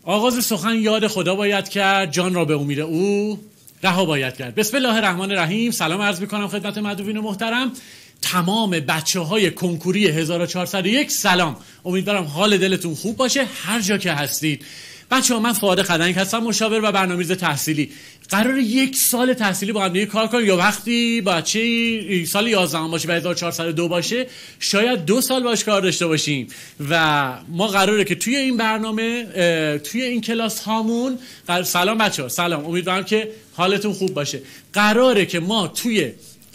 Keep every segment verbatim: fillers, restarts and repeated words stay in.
آغاز سخن یاد خدا باید کرد، جان را به امید او رها باید کرد. بسم الله الرحمن الرحیم. سلام عرض میکنم خدمت مدعوین محترم، تمام بچه های کنکوری هزار و چهارصد و یک. سلام، امیدوارم حال دلتون خوب باشه هر جا که هستید. بچه ها، من فؤاد خدنگ هستم، مشاور و برنامه‌ریز تحصیلی. قرار یک سال تحصیلی با هم دیگه کار کنیم، یا وقتی بچه سال یازده باشه و هزار و چهارصد و دو باشه شاید دو سال باش کار داشته باشیم. و ما قراره که توی این برنامه، توی این کلاس هامون، سلام بچه ها، سلام، امیدوارم که حالتون خوب باشه. قراره که ما توی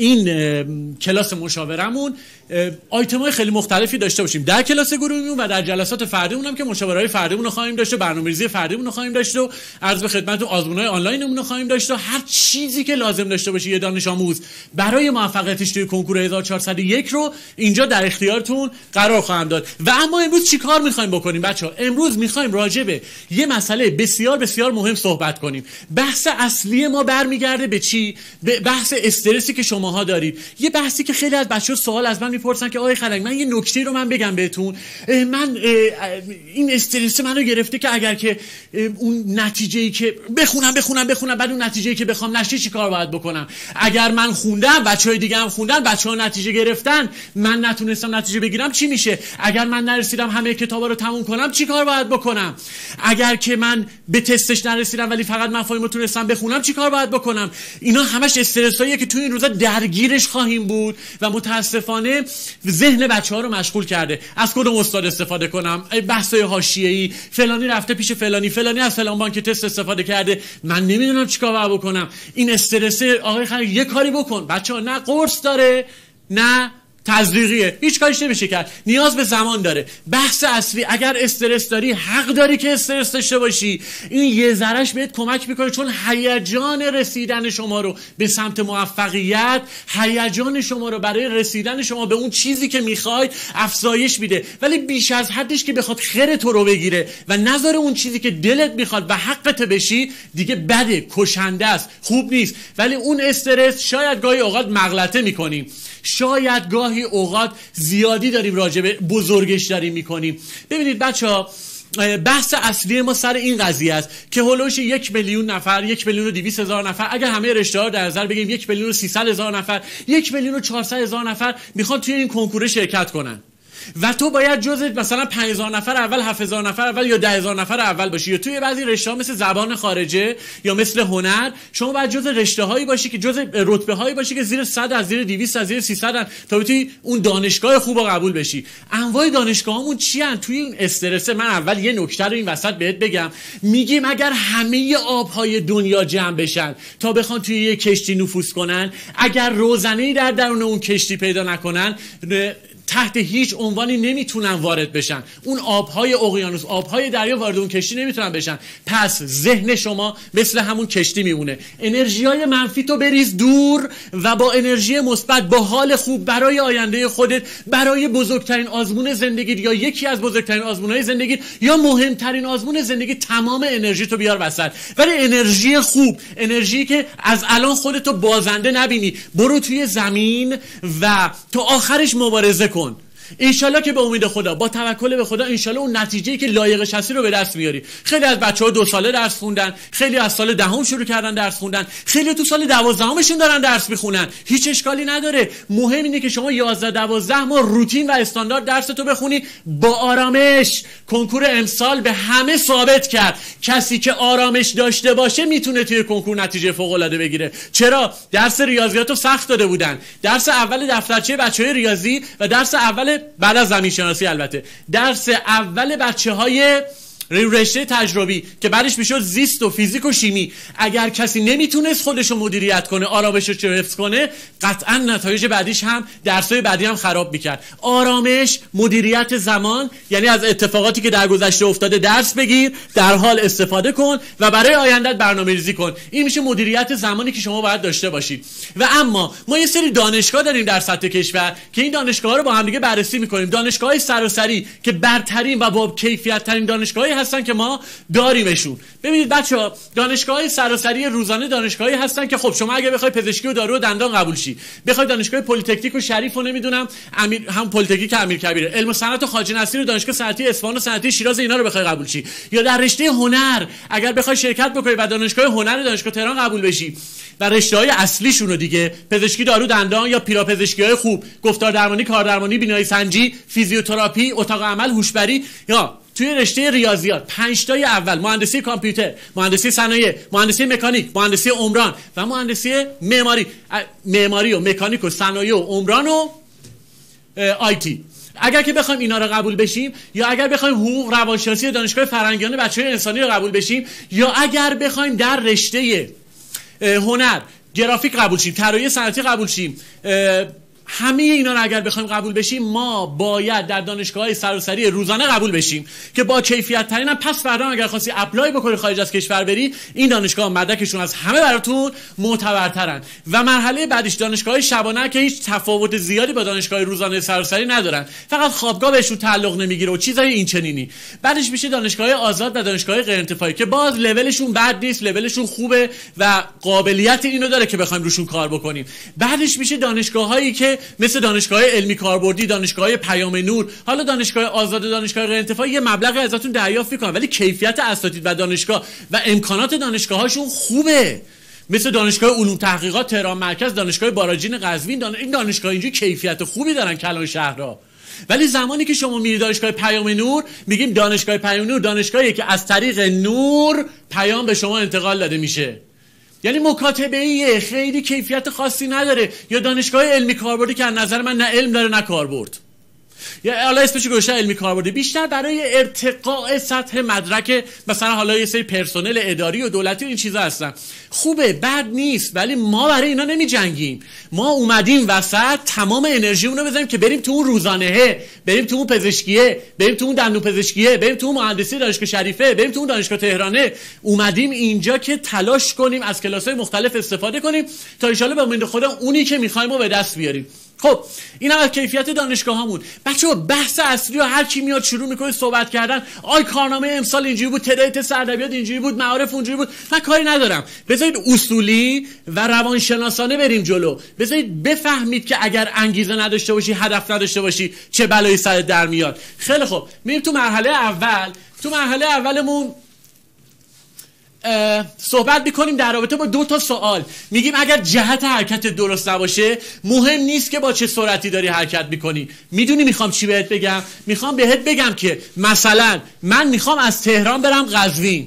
این کلاس مشاورمون آیتم‌های خیلی مختلفی داشته باشیم در کلاس گروهیمون و در جلسات فردیمون هم که مشاورهای فردیمون رو خواهیم داشت و برنامه‌ریزی فردیمون رو خواهیم داشت و عرض به خدمتتون آزمون‌های آنلاینمون رو خواهیم داشت و هر چیزی که لازم داشته باشه یه دانش آموز برای موفقیتش توی کنکور هزار و چهارصد و یک رو اینجا در اختیارتون قرار خواهم داد. و اما امروز چیکار می‌خوایم بکنیم بچه‌ها؟ امروز می‌خوایم راجع به یه مسئله بسیار بسیار مهم صحبت کنیم. بحث اصلی ما برمیگرده به چی؟ به بحث استرسی که شماها دارید. یه بحثی که خیلی از بچه‌ها سوال از من میپرسن که آقای خدنگ، من یه نکته رو من بگم بهتون، من این استرس منو گرفته که اگر که اون نتیجه‌ای که بخونم بخونم بخونم بعد اون نتیجه‌ای که بخوام نشه چی کار باید بکنم؟ اگر من خوندم، بچه‌های دیگه هم خوندن، بچه‌ها نتیجه گرفتن، من نتونستم نتیجه بگیرم چی میشه؟ اگر من نرسیدم همه کتابا رو تموم کنم چی کار باید بکنم؟ اگر که من به تستش نرسیدم ولی فقط مفاهیم رو تونستم بخونم چی کار باید بکنم؟ اینا همش استرساییه که توی این روزا درگیرش خواهیم بود و متاسفانه ذهن بچه‌ها رو مشغول کرده. از کدوم استاد استفاده کنم؟ بحث‌های حاشیه‌ای، فلانی رفته پیش فلانی، فلانی از فلان بانک تست استفاده کرده، من نمیدونم چیکار باید بکنم. این استرس آقای خدنگ یه کاری بکن. بچه‌ها نه قرص داره نه تزریقیه، هیچ کاریش نمیشه کرد، نیاز به زمان داره. بحث اصلی، اگر استرس داری حق داری که استرس داشته باشی. این یه ذرهش بهت کمک میکنه، چون هیجان رسیدن شما رو به سمت موفقیت، هیجان شما رو برای رسیدن شما به اون چیزی که میخوای افزایش میده. ولی بیش از حدش که بخواد خیر تو رو بگیره و نذاره اون چیزی که دلت میخواد و حقت بشی، دیگه بده، کشنده است، خوب نیست. ولی اون استرس شاید گاهی اوقات مغلطه میکنیم، شاید گاهی اوقات زیادی داریم راجع به بزرگش داریم میکنیم. ببینید بچه‌ها، بحث اصلی ما سر این قضیه است که هولوش یک میلیون نفر، یک میلیون و دویست هزار نفر، اگر همه رشته‌ها در نظر بگیریم یک میلیون و سیصد هزار نفر، یک میلیون و چهارصد هزار نفر میخوان توی این کنکور شرکت کنن و تو باید جزء مثلا پنج هزار نفر اول، هفت هزار نفر اول یا ده هزار نفر اول باشی. یا توی بعضی رشته‌ها مثل زبان خارجه یا مثل هنر شما باید جزء رشته‌هایی باشی که جزء رتبه‌هایی باشی که زیر صد، از زیر دویست، از زیر سیصد تا بتونی اون دانشگاه خوب رو قبول بشی. انواع دانشگاهامون چی ان؟ توی این استرس من اول یه نکته رو این وسط بهت بگم. میگیم اگر همه آب‌های دنیا جمع بشن تا بخوان توی یه کشتی نفوذ کنن، اگر روزنه‌ای در درون اون کشتی پیدا نکنن، تحت هیچ عنوانی نمیتونن وارد بشن. اون آبهای اقیانوس، آبهای دریا وارد اون کشتی نمیتونن بشن. پس ذهن شما مثل همون کشتی میمونه. انرژیای منفی تو بریز دور و با انرژی مثبت، با حال خوب برای آینده خودت، برای بزرگترین آزمون زندگی یا یکی از بزرگترین آزمونهای زندگی یا مهمترین آزمون زندگی، تمام انرژی تو بیار وسط. ولی انرژی خوب، انرژی که از الان خودتو بازنده نبینی، برو توی زمین و تا آخرش مبارزه کن. انشالله که به امید خدا، با توکل به خدا، انشالله اون نتیجه‌ای که لایقش هستی رو به دست میاری. خیلی از بچه‌ها دو ساله درس خوندن، خیلی از سال دهم شروع کردن درس خوندن، خیلی تو سال دوازدهمشون دارن درس میخونن. هیچ اشکالی نداره. مهم اینه که شما یازده دوازده ماه روتین و استاندارد درس تو بخونی با آرامش. کنکور امسال به همه ثابت کرد کسی که آرامش داشته باشه میتونه توی کنکور نتیجه فوق‌العاده بگیره. چرا؟ درس ریاضیاتو سخت داده بودن. درس اول دفترچه بچه‌های ریاضی و درس اول بعد از زمین شناسی، البته درس اول بچه‌های رشته تجربی که بعدش میشد زیست و فیزیک و شیمی، اگر کسی نمیتونست خودش رو مدیریت کنه، آرامشش رو حفظ کنه، قطعا نتایج بعدیش هم درسای بعدی هم خراب میکرد. آرامش، مدیریت زمان، یعنی از اتفاقاتی که در گذشته افتاده درس بگیر، در حال استفاده کن و برای آیندهت برنامه‌ریزی کن. این میشه مدیریت زمانی که شما باید داشته باشید. و اما ما یه سری دانشگاه داریم در سطح کشور که این دانشگاه‌ها رو با هم دیگه بررسی می‌کنیم. دانشگاه‌های سراسری که برترین و با کیفیت ترین دانشگاه‌های دانشگاهی هستن که ما داریمشون. ببینید بچه‌ها، دانشگاه‌های سراسری روزانه دانشگاهی هستن که خب شما اگه بخوای پزشکی و دارو و دندان قبول شی، بخوای دانشگاه پلی‌تکنیک و شریف و نمیدونم امیر هم پلی‌تکنیک امیرکبیره، علم و صنعت و خواجه نصیر و دانشگاه صنعتی اصفهان و صنعتی شیراز اینا رو بخوای قبول شی، یا در رشته هنر اگر بخوای شرکت بکنی و دانشگاه هنر دانشگاه تهران قبول بشی و رشته‌های اصلیشون رو دیگه پزشکی دارو دندان یا پیراپزشکی‌های خوب، گفتار درمانی، کاردرمانی، بینایی سنجی، فیزیوتراپی، اتاق عمل، هوشبری، یا توی رشته ریاضیات پنج تای اول مهندسی کامپیوتر، مهندسی صنایع، مهندسی مکانیک، مهندسی عمران و مهندسی معماری، معماری و مکانیک و صنایع و عمران و آیتی. اگر که بخوایم اینا رو قبول بشیم، یا اگر بخوایم حقوق، روانشناسی دانشگاه فرهنگیان بچه‌های انسانی رو قبول بشیم، یا اگر بخوایم در رشته هنر گرافیک قبول شیم، طراحی صنعتی قبول شیم، همه اینا رو اگر بخوایم قبول بشیم، ما باید در دانشگاه‌های سراسری روزانه قبول بشیم که با کیفیت ترین هم. پس فردا اگر خواستی اپلای بکنی خارج از کشور بری، این دانشگاه مدرکشون از همه براتون معتبرترن. و مرحله بعدش دانشگاه‌های شبانه که هیچ تفاوت زیادی با دانشگاه روزانه سراسری ندارن، فقط خوابگاه بهشون تعلق نمیگیره و چیزای این چنینی. بعدش میشه دانشگاه آزاد و دانشگاه غیر انتفاعی که باز لولشون بد نیست، لولشون خوبه و قابلیت اینو داره که بخوایم روشون کار بکنیم. بعدش میشه دانشگاه‌هایی که مثل دانشگاه علمی کاربردی، دانشگاه پیام نور، حالا دانشگاه آزاد و دانشگاه غیر انتفاعی یه مبلغی ازتون دریافت میکنن، ولی کیفیت اساتید و دانشگاه و امکانات دانشگاه‌هاشون خوبه. مثل دانشگاه علوم تحقیقات تهران مرکز، دانشگاه باراجین قزوین، دان... این دانشگاه اینجوری کیفیت خوبی دارن کلان شهرها. ولی زمانی که شما میری دانشگاه پیام نور، میگیم دانشگاه پیام نور دانشگاهی که از طریق نور پیام به شما انتقال داده میشه، یعنی مکاتبه‌ایه، خیلی کیفیت خاصی نداره. یا دانشگاه علمی کاربردی که از نظر من نه علم داره نه کاربرد، یا حالا اسمش گذاشته علمی کاربردی، بیشتر برای ارتقاء سطح مدرک مثلا حالا یه سری پرسنل اداری و دولتی و این چیزا هستن. خوبه، بد نیست، ولی ما برای اینا نمی جنگیم. ما اومدیم وسط تمام انرژیمون رو بزنیم که بریم تو اون روزانهه، بریم تو اون پزشکیه، بریم تو اون دندون پزشکیه، بریم تو اون مهندسی دانشگاه شریفه، بریم تو اون دانشگاه تهرانه. اومدیم اینجا که تلاش کنیم از کلاس‌های مختلف استفاده کنیم تا ان شاءالله به امید خدا اونی که می‌خوایم رو به دست بیاریم. خب اینم از کیفیت دانشگاه‌هامون. بچه‌ها بحث اصلی و هر کی میاد شروع میکنه صحبت کردن، آی کارنامه امسال اینجوری بود، تعداد سردبیات اینجوری بود، معارف اونجوری بود، من کاری ندارم. بذارید اصولی و روانشناسانه بریم جلو. بذارید بفهمید که اگر انگیزه نداشته باشی، هدف نداشته باشی، چه بلایی سرت در میاد. خیلی خوب، میریم تو مرحله اول. تو مرحله اولمون صحبت میکنیم در رابطه با دو تا سوال. میگیم اگر جهت حرکت درست نباشه، مهم نیست که با چه سرعتی داری حرکت میکنی. میدونی میخوام چی بهت بگم؟ میخوام بهت بگم که مثلا من میخوام از تهران برم قزوین،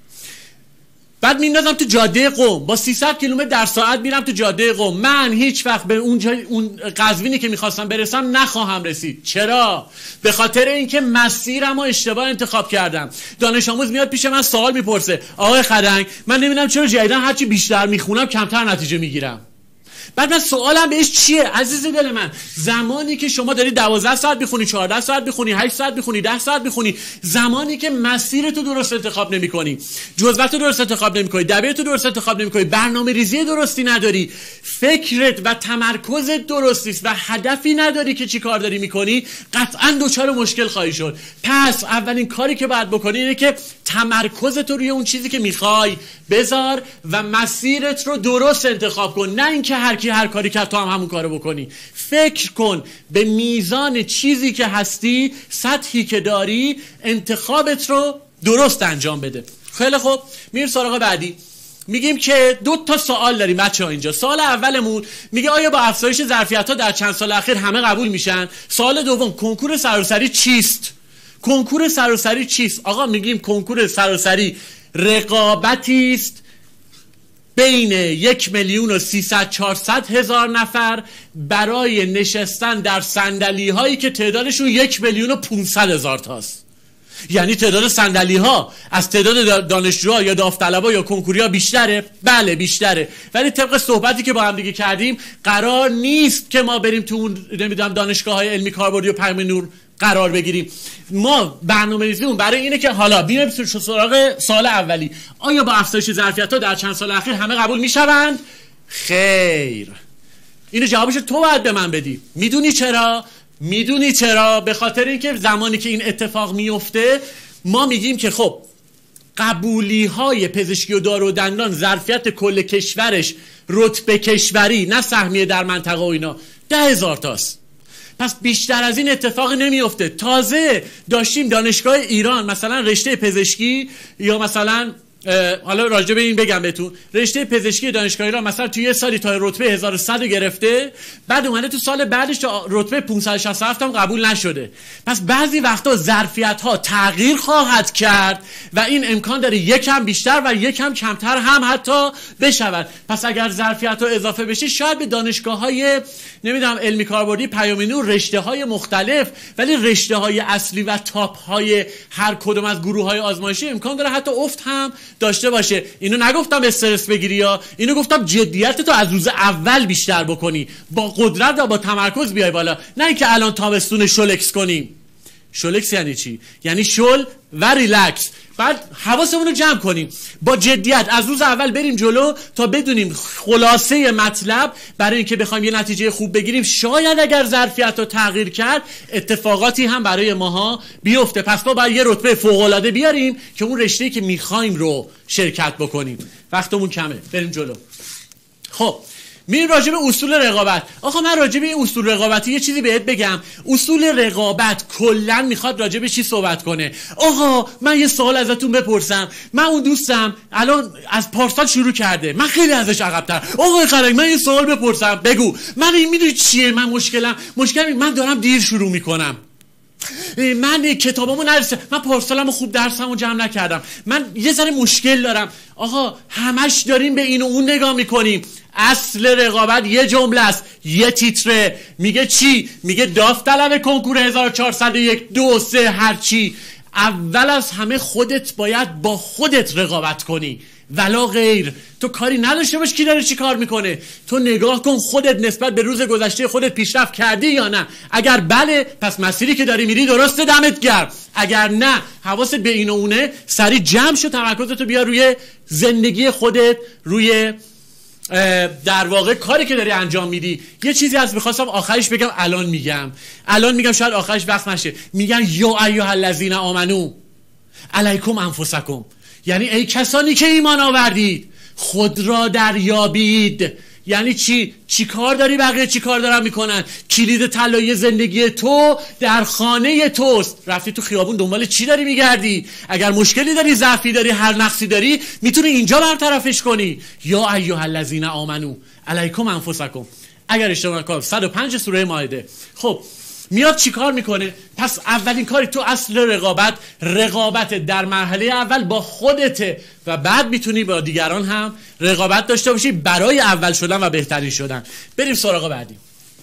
بعد میندازم تو جاده قم، با سیصد کیلومتر در ساعت میرم تو جاده قم. من هیچ وقت به اون جای اون قزوینی که میخواستم برسم نخواهم رسید. چرا؟ به خاطر اینکه مسیرمو اشتباه انتخاب کردم. دانش آموز میاد پیش من سوال میپرسه، آقای خدنگ من نمیدونم چرا جدیدن هرچی بیشتر میخونم کمتر نتیجه میگیرم. بعد من سوالم بهش چیه؟ عزیز دل من، زمانی که شما داری دوازده ساعت بخونی، چهارده ساعت بخونی، هشت ساعت بخونی، ده ساعت بخونی، زمانی که مسیرتو درست انتخاب نمی‌کنی، جزوه‌تو درست انتخاب نمی‌کنی، دبیرتو درست انتخاب نمی‌کنی، برنامه‌ریزی درستی نداری، فکرت و تمرکزت درست نیست و هدفی نداری که چی کار داری می‌کنی، قطعاً دچار مشکل خواهی شد. پس اولین کاری که باید بکنی اینه که تمرکزت رو روی اون چیزی که می‌خوای بذار و مسیرت رو درست انتخاب کن، نه اینکه هر کی هر کاری کرد تو هم همون کارو بکنی. فکر کن به میزان چیزی که هستی، سطحی که داری، انتخابت رو درست انجام بده. خیلی خوب، میریم سراغ بعدی. میگیم که دو تا سوال داریم بچه‌ها اینجا. سوال اولمون میگه آیا با افزایش ظرفیت‌ها در چند سال اخیر همه قبول میشن؟ سوال دوم، کنکور سراسری چیست؟ کنکور سراسری چیست؟ آقا میگیم کنکور سراسری رقابتی است بین یک میلیون و سیصد چهارصد هزار نفر برای نشستن در صندلی هایی که تعدادشون یک میلیون و پانصد هزار تاست. یعنی تعداد صندلی ها از تعداد دانشجوها یا داوطلبا یا کنکوریا بیشتره؟ بله بیشتره، ولی طبق صحبتی که با هم دیگه کردیم قرار نیست که ما بریم تو اون نمیدونم دانشگاه های علمی کاربردی و پیام نور قرار بگیریم. ما برنامه‌ریزیمون برای اینه که حالا بیایم سراغ سال اولی. آیا با افزایش ظرفیت‌ها در چند سال اخیر همه قبول میشوند؟ خیر. اینو جوابش تو باید به من بدی. میدونی چرا؟ میدونی چرا؟ به خاطر اینکه زمانی که این اتفاق میفته ما میگیم که خب قبولی های پزشکی و دارو و دندان ظرفیت کل کشورش رتبه کشوری نه سهمیه در منطقه و اینا ده هزار تاست. پس بیشتر از این اتفاق نمیفته. تازه داشتیم دانشگاه ایران مثلا رشته پزشکی یا مثلا حالا راجع به این بگم بهتون، رشته پزشکی دانشگاه ایران مثلا توی یه سالی تا رتبه هزار و صد گرفته، بعد اومده تو سال بعدش تا رتبه پانصد و شصت و هفت هم قبول نشده. پس بعضی وقتا ظرفیت ها تغییر خواهد کرد و این امکان داره یکم بیشتر و یکم کمتر هم حتی بشود. پس اگر ظرفیت ها اضافه بشه شاید به دانشگاه های نمیدونم علمی کاربردی پیام نور رشته های مختلف، ولی رشته های اصلی و تاپ های هر کدوم از گروه های آزمایشی امکان داره حتی افت هم داشته باشه. اینو نگفتم استرس بگیری، یا اینو گفتم جدیت تو از روز اول بیشتر بکنی، با قدرت و با تمرکز بیای بالا، نه اینکه الان تابستون شلکس کنیم. شلکس یعنی چی؟ یعنی شل و ریلکس. بعد حواسمون رو جمع کنیم، با جدیت از روز اول بریم جلو تا بدونیم خلاصه مطلب، برای اینکه بخوایم یه نتیجه خوب بگیریم. شاید اگر ظرفیت رو تغییر کرد اتفاقاتی هم برای ماها بیفته. پس ما باید یه رتبه فوق‌العاده بیاریم که اون رشته‌ای که میخوایم رو شرکت بکنیم. وقتمون کمه، بریم جلو. خب میریم راجع به اصول رقابت. آقا من راجع به این اصول رقابتی یه چیزی بهت بگم. اصول رقابت کلا میخواد راجع به چی صحبت کنه؟ آقا من یه سوال ازتون بپرسم، من اون دوستم الان از پارسال شروع کرده، من خیلی ازش عقب‌تر. آقا خرک من یه سوال بپرسم، بگو. من این میدونی چیه من مشکلم؟ مشکلم من دارم دیر شروع میکنم، من کتابامو نرسیدم، من پارسالمو خوب درسمو جمع نکردم، من یه ذره مشکل دارم. آقا همش داریم به این و اون نگاه میکنیم. اصل رقابت یه جمله است، یه تیتره. میگه چی؟ میگه داوطلب کنکور هزار و چهارصد و یک دو سه هر چی. اول از همه خودت باید با خودت رقابت کنی، ولا غیر. تو کاری نداشته باش کی داره چی کار میکنه. تو نگاه کن خودت نسبت به روز گذشته خودت پیشرفت کردی یا نه. اگر بله، پس مسیری که داری میری درسته، دمت گرم. اگر نه، حواست به این و اونه، سریع جمع شو، تمرکزتو بیا روی زندگی خودت، روی در واقع کاری که داری انجام میدی. یه چیزی از میخواستم آخرش بگم، الان میگم الان میگم شاید آخرش وقت نشه. میگن یا ایها الذین آمنو علیکم انفسکم، یعنی ای کسانی که ایمان آوردید خود را دریابید. یعنی چی؟ چی کار داری بقیه چی کار دارن میکنن؟ کلید طلایی زندگی تو در خانه توست. رفتی تو خیابون دنبال چی داری میگردی؟ اگر مشکلی داری، ضعفی داری، هر نقصی داری، میتونی اینجا برطرفش کنی. یا ایها الذین آمنو علیکم انفسکم. اگر اشتباه نکنم صد و پنج سوره مائده. خب میاد چی کار میکنه؟ پس اولین کاری تو اصل رقابت، رقابت در مرحله اول با خودته و بعد میتونی با دیگران هم رقابت داشته باشی برای اول شدن و بهترین شدن. بریم سراغ بعدی.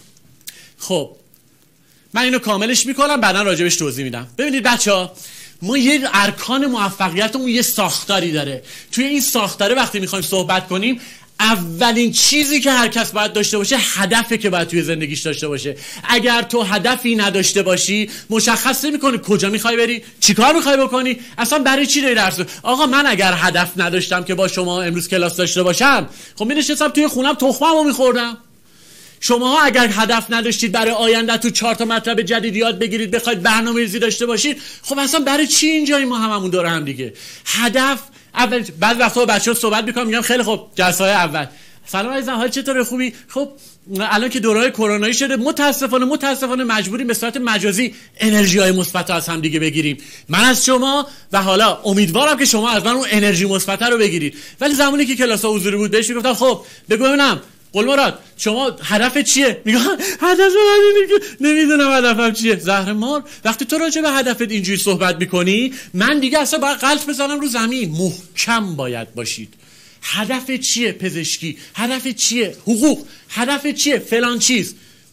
خب من اینو کاملش میکنم، بعدا راجبش توضیح میدم. ببینید بچه، ما یه ارکان موفقیتمون یه ساختاری داره. توی این ساختاره وقتی میخوایم صحبت کنیم، اولین چیزی که هر کس باید داشته باشه هدفی که باید توی زندگیش داشته باشه. اگر تو هدفی نداشته باشی، مشخص نمی‌کنی کجا می‌خوای بری، چیکار می‌خوای بکنی، اصلا برای چی داری درس. آقا من اگر هدف نداشتم که با شما امروز کلاس داشته باشم، خب می‌نشستم توی خونم تخممو می‌خوردم. شما اگر هدف نداشتید برای آینده تو چهار تا مطلب جدید یاد بگیرید، بخواید برنامه‌ریزی داشته باشید، خب اصلا برای چی اینجایی ما هممون دور هم دیگه. هدف اول. بعد وقتا با بچه‌ها صحبت می‌کنم، میگم خیلی خوب جلسه‌های اول سلام عزیزم، حال چطوره، خوبی؟ خب الان که دوره‌های کرونایی شده، متاسفانه متاسفانه مجبوریم به صورت مجازی انرژی‌های مثبت از هم دیگه بگیریم. من از شما و حالا امیدوارم که شما از من اون انرژی مثبت رو بگیرید. ولی زمانی که کلاس‌ها حضوری بود بهش میگفتم خب بگو ببینم قلمراد شما هدف چیه؟ میگه هدف من اینه که نمیدونم هدفم چیه. زهر مار، وقتی تو راجع به هدفت اینجوری صحبت میکنی، من دیگه اصلا باید قلب بزنم رو زمین. محکم باید باشید. هدف چیه؟ پزشکی. هدف چیه؟ حقوق. هدف چیه؟ فلان چیز.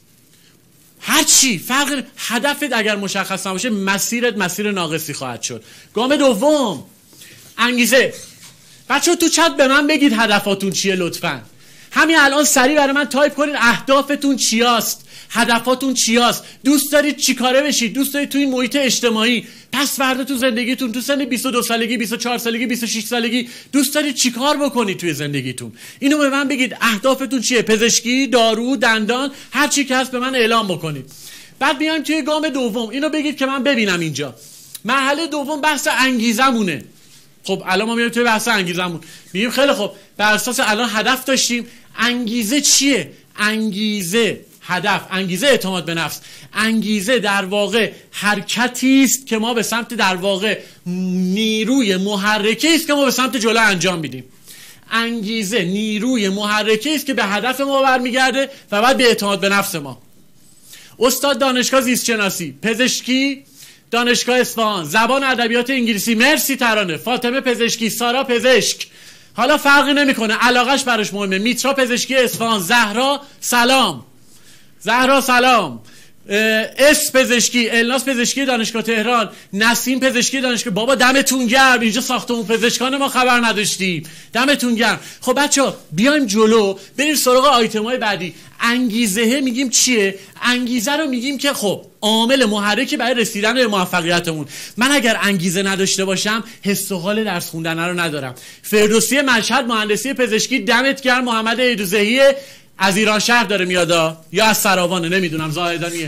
هر چی فرق. هدفت اگر مشخص نباشه، مسیرت مسیر ناقصی خواهد شد. گام دوم، انگیزه. بچه‌ها تو چت به من بگید هدفاتون چیه لطفاً. همین الان سریع برای من تایپ کنید اهدافتون چیاست، هدفاتون چیاست، دوست دارید چیکاره بشید، دوست دارید تو این محیط اجتماعی پس فردا تو زندگیتون، تو سن بیست و دو سالگی، بیست و چهار سالگی، بیست و شش سالگی دوست دارید چیکار بکنید توی زندگیتون. اینو به من بگید. اهدافتون چیه؟ پزشکی، دارو، دندان، هر چی که هست به من اعلام بکنید. بعد بیایم توی گام دوم، اینو بگید که من ببینم اینجا. مرحله دوم بحث انگیزمونه. خب الان ما میریم توی بحث انگیزمون، میگیم خیلی خب بر اساس الان هدف داشتیم، انگیزه چیه؟ انگیزه هدف، انگیزه اعتماد به نفس، انگیزه در واقع حرکتی است که ما به سمت، در واقع نیروی محرکه است که ما به سمت جلو انجام میدیم. انگیزه نیروی محرکه است که به هدف ما برمیگرده و بعد به اعتماد به نفس ما. استاد دانشگاه زیست شناسی، پزشکی دانشگاه اصفهان، زبان ادبیات انگلیسی، مرسی ترانه، فاطمه پزشکی، سارا پزشک، حالا فرقی نمیکنه، علاقش براش مهمه، میترا پزشکی اصفهان، زهرا سلام، زهرا سلام، اس پزشکی، الناس پزشکی دانشگاه تهران، نسیم پزشکی دانشگاه، بابا دمتون گرم، اینجا ساختمون پزشکان ما خبر نداشتیم، دمتون گرم. خب بچه‌ها بیایم جلو، بریم سراغ آیتم‌های بعدی. انگیزه میگیم چیه؟ انگیزه رو میگیم که خب عامل محرکی برای رسیدن به موفقیتمون. من اگر انگیزه نداشته باشم حس و حال درس خوندن رو ندارم. فردوسی مشهد مهندسی پزشکی، دمت گرم. محمد ایدوزهی از ایران شهر داره میادا یا از سراوانه، نمیدونم، زاهدانیه.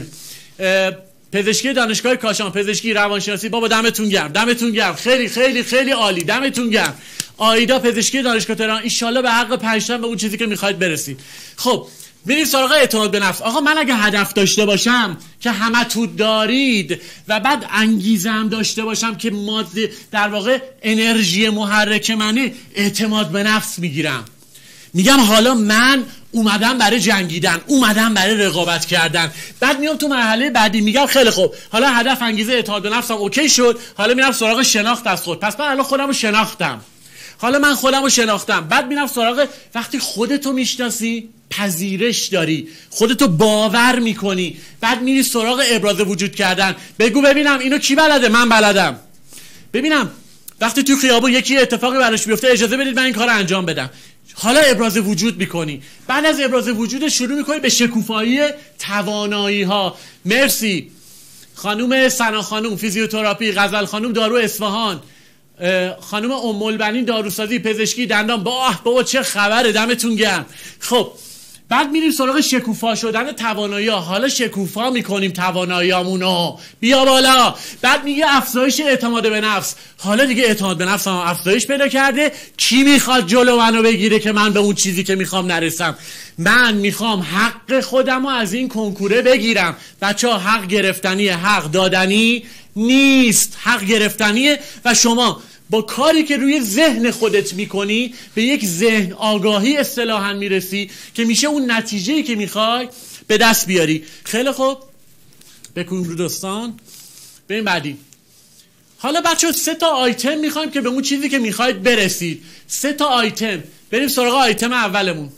پزشکی دانشگاه کاشان، پزشکی روانشناسی، بابا دمتون گرم، دمتون گرم، خیلی خیلی خیلی عالی، دمتون گرم. آیدا پزشکی دانشگاه تهران، ان شاءالله به حق پنجتن به اون چیزی که میخواید برسید. خب بریم سراغ اعتماد به نفس. آقا من اگه هدف داشته باشم که همه تو دارید و بعد انگیزه هم داشته باشم که ماده، در واقع انرژی محرک منه، اعتماد به نفس میگیرم. میگم حالا من اومدم برای جنگیدن، اومدم برای رقابت کردن. بعد میام تو مرحله بعدی میگم خیلی خوب، حالا هدف، انگیزه، اعتماد به نفسم اوکی شد، حالا میرم سراغ شناخت از خود. پس من الان خودم رو شناختم، حالا من خودم رو شناختم، بعد میرم سراغ، وقتی خودتو میشناسی پذیرش داری، خودتو باور میکنی، بعد میری سراغ ابراز وجود کردن. بگو ببینم اینو کی بلده؟ من بلدم. ببینم وقتی تو خیابون یکی اتفاقی براش بیفته، اجازه بدید من این کارو انجام بدم. حالا ابراز وجود میکنی، بعد از ابراز وجود شروع میکنی به شکوفایی توانایی ها. مرسی خانوم سنا خانوم فیزیوتراپی، غزل خانوم دارو اصفهان، خانوم ام البنین داروسازی، پزشکی دندان. باه بابا چه خبره، دمتون گرم. خب بعد میریم سراغ شکوفا شدن توانایی ها. حالا شکوفا میکنیم تواناییامونو، بیا بالا. بعد میگه افزایش اعتماد به نفس. حالا دیگه اعتماد به نفس هم افزایش پیدا کرده. کی میخواد جلو منو بگیره که من به اون چیزی که میخوام نرسم؟ من میخوام حق خودمو از این کنکوره بگیرم. بچه ها حق گرفتنیه، حق دادنی نیست، حق گرفتنیه. و شما با کاری که روی ذهن خودت میکنی به یک ذهن آگاهی اصطلاحاً میرسی که میشه اون نتیجه‌ای که میخوای به دست بیاری. خیلی خوب، بکن رو دوستان، بریم بعدی. حالا بچه سه تا آیتم میخوایم که به اون چیزی که میخواید برسید. سه تا آیتم. بریم سراغ آیتم اولمون.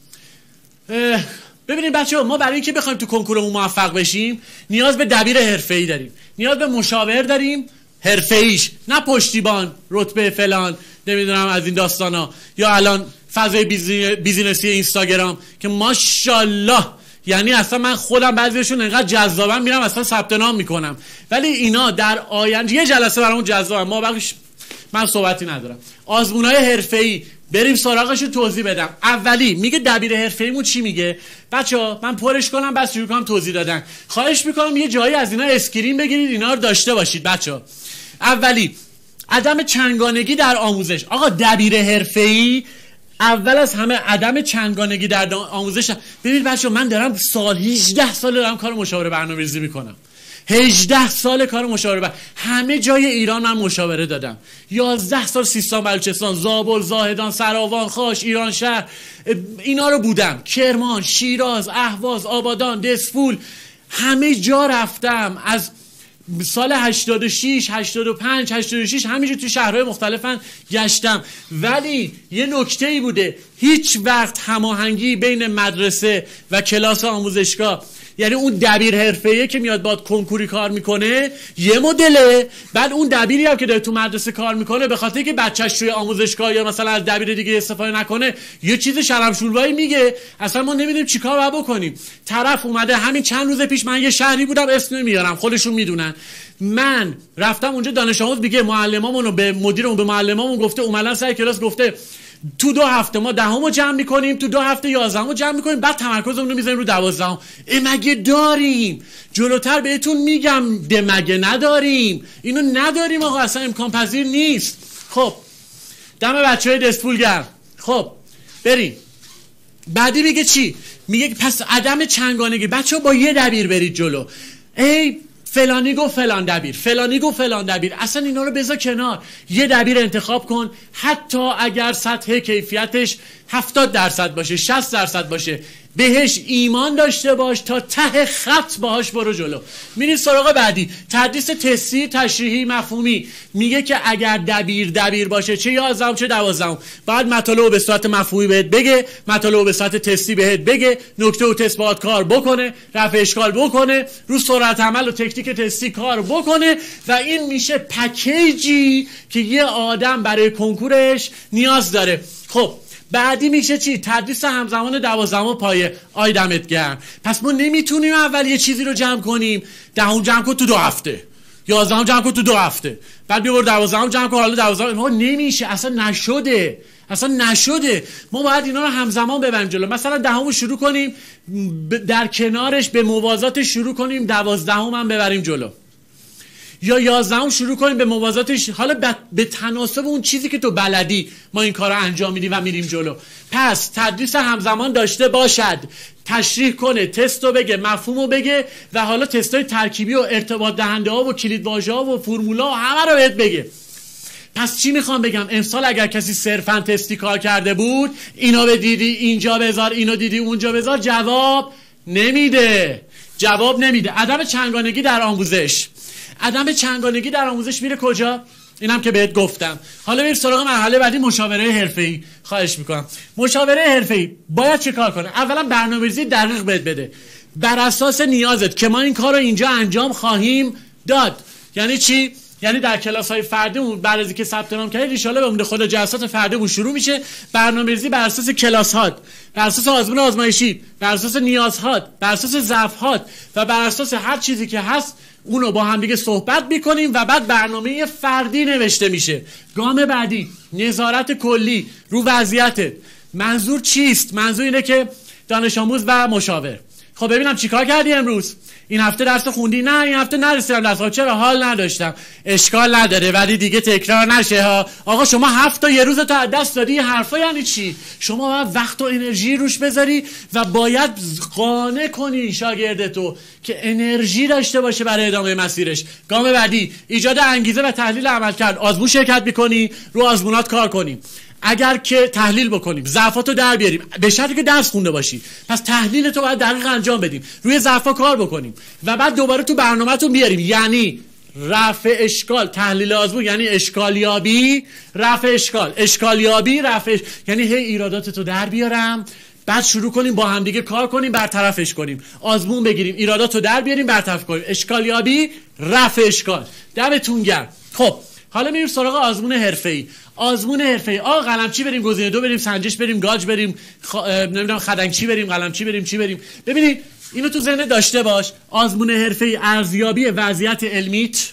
ببینید بچه ها، ما برای اینکه بخوایم تو کنکورمون موفق بشیم نیاز به دبیر حرفه‌ای داریم، نیاز به مشاور داریم حرفه‌ایش، نه پشتیبان رتبه فلان نمیدونم از این داستانا، یا الان فضای بیزینسی اینستاگرام که ماشاءالله، یعنی اصلا من خودم بعضیشون انقدر جذابم میرم اصلا ثبت نام میکنم، ولی اینا در آینده یه جلسه برامون جذابه، ما بقیش من صحبتی ندارم. آزمونای حرفه‌ای بریم سراغش رو توضیح بدم. اولی میگه دبیر حرفه‌ایمون چی میگه؟ بچه‌ها من پرش کنم بس شروع کنم توضیح دادن. خواهش میکنم یه جایی از اینا اسکرین بگیرید، اینا رو داشته باشید بچه‌ها. اولی عدم چنگانگی در آموزش. آقا دبیر حرفه‌ای اول از همه عدم چنگانگی در آموزش. ببینید بچه‌ها من دارم سال هجده سال دارم کار مشاوره برنامه‌ریزی میکنم. هجده سال کار مشاوره بر... همه جای ایران من مشاوره دادم. یازده سال سیستان بلوچستان، زابل، زاهدان، سراوان، خاش، ایران شهر، اینا رو بودم. کرمان، شیراز، اهواز، آبادان، دسفول، همه جا رفتم. از سال هشتاد و شش، هشتاد و پنج، هشتاد و شش همینجور تو شهرهای مختلفن گشتم. ولی یه نکته‌ای بوده، هیچ وقت هماهنگی بین مدرسه و کلاس آموزشگاه، یعنی اون دبیر حرفه‌ای که میاد باد کنکوری کار میکنه یه مدله، بعد اون دبیری هم که داره تو مدرسه کار میکنه به خاطر که بچه‌ش توی آموزشگاه یا مثلا از دبیر دیگه استفاده نکنه یه چیز شرم شوربایی میگه، اصلا ما نمیدونیم چیکار باید بکنیم. طرف اومده همین چند روز پیش، من یه شهری بودم اسم نمیارم خودشون میدونن، من رفتم اونجا دانش آموز میگه معلمامونو به مدیرمون به معلمامون گفته، اومدن سر کلاس گفته تو دو هفته ما دهمو جمع میکنیم، تو دو هفته یازدهمو جمع میکنیم، بعد تمرکزمون رو میذاریم رو دوازدهم. ای مگه داریم؟ جلوتر بهتون میگم ده مگه نداریم. اینو نداریم آقا، اصلا امکان پذیر نیست. خب دم بچهای دسپول گرم. خب بریم بعدی. میگه چی؟ میگه پس عدم چنگانگی. بچه با یه دبیر برید جلو. ای فلانی گفت فلان دبیر، فلانی گفت فلان دبیر، اصلا اینا رو بذار کنار. یه دبیر انتخاب کن، حتی اگر سطح کیفیتش هفتاد درصد باشه، شصت درصد باشه، بهش ایمان داشته باش، تا ته خط باهاش برو جلو. میریم سراغ بعدی. تدریس تستی، تشریحی، مفهومی. میگه که اگر دبیر دبیر باشه، چه یازدهم چه دوازدهم، بعد مطالب به صورت مفهومی بهت بگه، مطالب به صورت تستی بهت بگه، نکته و تست باهات کار بکنه، رفع اشکال بکنه، رو سرعت عمل و تکنیک تستی کار بکنه و این میشه پکیجی که یه آدم برای کنکورش نیاز داره. خب بعدی میشه چی؟ تدریس همزمان دوازدهم پایه. آی دمت گرم. پس ما نمیتونیم اول یه چیزی رو جمع کنیم، دهم جمع کن تو دو هفته، یازدهم جمع کن تو دو هفته، بعد بیور دوازدهم جمع کن حالا دوازدهم. ما نمیشه، اصلا نشده، اصلا نشده. ما باید اینا رو همزمان ببریم جلو. مثلا دهمو شروع کنیم، در کنارش به موازات شروع کنیم دوازدهم هم ببریم جلو، یا یازدهم شروع کنیم به موازاتش، حالا به تناسب اون چیزی که تو بلدی ما این کار رو انجام میدیم و میریم جلو. پس تدریس همزمان داشته باشد، تشریح کنه، تست رو بگه، مفهوم رو بگه و حالا تستای ترکیبی و ارتباط دهنده ها و کلید واژه ها و فرمولا و همه رو بهت بگه. پس چی میخوام بگم؟ امسال اگر کسی صرفا تستی کار کرده بود، اینا به دیدی اینجا بذار، اینو دیدی اونجا بذار، جواب نمیده، جواب نمیده. عدم چنگانگی در آموزش. عدم چنگانگی در آموزش میره کجا؟ اینم که بهت گفتم. حالا بریم سراغ مرحله بعدی، مشاوره حرفه‌ای. خواهش میکنم مشاوره حرفه‌ای باید چه کار کنه؟ اولا برنامه‌ریزی دقیق بهت بده بر اساس نیازت که ما این کار رو اینجا انجام خواهیم داد. یعنی چی؟ یعنی در کلاس‌های فردیمون بعد از اینکه ثبت نام کردید ان شاءالله به امید خدا جلسات فردیمون شروع میشه. برنامه‌ریزی بر اساس کلاس‌هات، بر اساس آزمون آزمایشی، بر اساس نیازهات، بر اساس ضعف‌هات و بر اساس هر چیزی که هست اونو با هم دیگه صحبت میکنیم و بعد برنامه فردی نوشته میشه. گام بعدی نظارت کلی رو وضعیتت. منظور چیست؟ منظور اینه که دانش آموز و مشاور. خب ببینم چیکار کردی امروز؟ این هفته درس خوندی؟ نه این هفته نرسیدم درس. خب چرا؟ حال نداشتم. اشکال نداره ولی دیگه تکرار نشه ها. آقا شما هفت تا یه روز تا دست دادی. این حرفا یعنی چی؟ شما باید وقت و انرژی روش بذاری و باید قانع کنی شاگردتو که انرژی داشته باشه برای ادامه مسیرش. گام بعدی ایجاد انگیزه و تحلیل عمل کرد. آزمون شرکت میکنی، رو آزمونات کار کنیم. اگر که تحلیل بکنیم، ضعفاتو در بیاریم، به شرطی که درس خونده باشی. پس تحلیل تو باید دقیق انجام بدیم، روی ضعفا کار بکنیم و بعد دوباره تو برنامه‌تون بیاریم. یعنی رفع اشکال، تحلیل آزمون یعنی اشکالیابی، رفع اشکال، اشکالیابی، رفع اش... یعنی هی ایراداتتو در بیارم، بعد شروع کنیم با هم دیگه کار کنیم، برطرفش کنیم. آزمون بگیریم، ایراداتو در بیاریم، برطرف کنیم. اشکالیابی، رفع اشکال. دمتون گرم. خب حالا میریم سراغ آزمون حرفه‌ای. آزمون حرفه‌ای. آ قلمچی بریم، گزینه دو بریم، سنجش بریم، گاج بریم، خ... نمیدونم خدنگچی بریم، قلمچی بریم، چی بریم. ببینید اینو تو ذهنت داشته باش. آزمون حرفه‌ای ارزیابی وضعیت علمیت.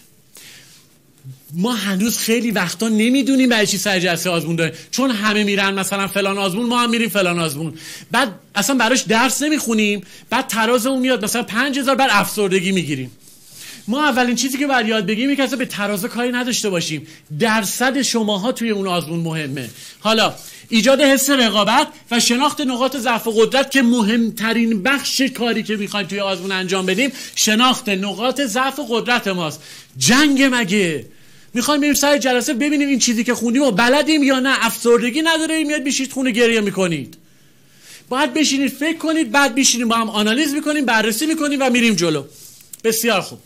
ما هنوز خیلی وقتا نمیدونیم برای چی سر جلسه آزمون داره، چون همه میرن مثلا فلان آزمون، ما هم میریم فلان آزمون، بعد اصلا براش درس نمیخونیم، بعد ترازمون میاد مثلا پنج هزار، بعد افسردگی میگیریم. ما اولین چیزی که باید یاد بگیریم اینه که به ترازو کاری نداشته باشیم. درصد شماها توی اون آزمون مهمه. حالا ایجاد حس رقابت و شناخت نقاط ضعف و قدرت که مهمترین بخش کاری که میخوایم توی آزمون انجام بدیم، شناخت نقاط ضعف و قدرت ماست. جنگ مگه میخوایم بریم سر جلسه ببینیم این چیزی که خوندیم و بلدیم یا نه؟ افسردگی نداره میاد بشید خونه گریه میکنید. باید بشینید فکر کنید، بعد بشینیم با هم آنالیز میکنیم، بررسی میکنیم و میریم جلو. بسیار خوب.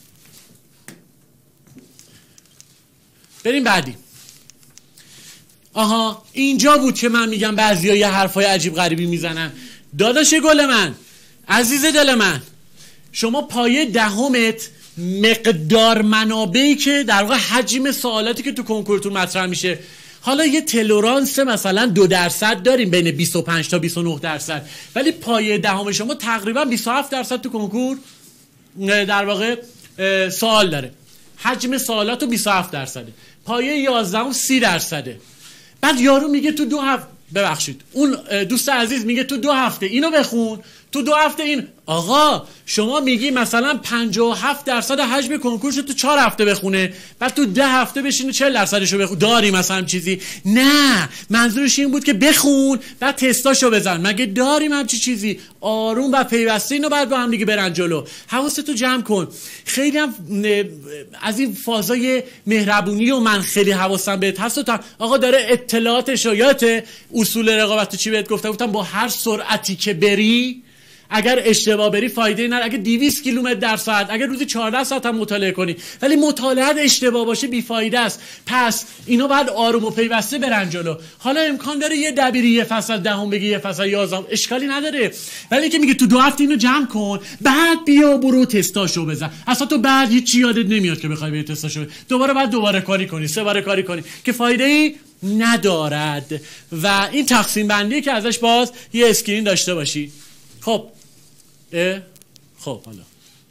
بریم بعدی. آها اینجا بود که من میگم بعضیا یه حرفای عجیب غریبی میزنن. داداش گل من، عزیز دل من، شما پایه دهمت مقدار منابعی که در واقع حجم سوالاتی که تو کنکورتون مطرح میشه، حالا یه تلورانس مثلا دو درصد داریم بین بیست و پنج تا بیست و نه درصد، ولی پایه دهم شما تقریبا بیست و هفت درصد تو کنکور در واقع سوال داره. حجم سوالاتو بیست و هفت درصده. پایه یازده سی درصده. بعد یارو میگه تو دو هفته ببخشید اون دوست عزیز میگه تو دو هفته اینو بخون، تو دو هفته این. آقا شما میگی مثلا پنجاه و هفت درصد حجم کنکورشو تو چهار هفته بخونه، بعد تو ده هفته بشینه چهل درصدشو بخون. داری مثلا چیزی؟ نه، منظورش این بود که بخون بعد تستاشو بزن. مگه داریم همچی چیزی؟ آروم و پیوسته اینو بعد با هم دیگه برن جلو. حواستو جمع کن. خیلی هم از این فازای مهربونی و من خیلی حواسم بهت هست. تا آقا داره اطلاعات شایعات اصول رقابت چی بهت گفتم؟ گفتم با هر سرعتی که بری، اگر اشتباه بری فایده نداره. اگه دویست کیلومتر در ساعت، اگر روزی چهارده ساعت هم مطالعه کنی ولی مطالعات اشتباه باشه بیفایده است. پس اینا باید آروم و پیوسته برن جلو. حالا امکان داره یه دبیری یه فصل دهم بگی، یه فصل یازدهم، اشکالی نداره، ولی که میگه تو دو هفته اینو جمع کن بعد بیا برو تستاشو بزن. اصلا تو بعد هیچ چی یادت نمیاد که بخوای بری تستاشو بزن. دوباره بعد دوباره کاری کنی، سه بار کاری کنی که فایده ای ندارد. و این تقسیم بندی که ازش باز یه اسکرین داشته باشی. خب اه؟ خب حالا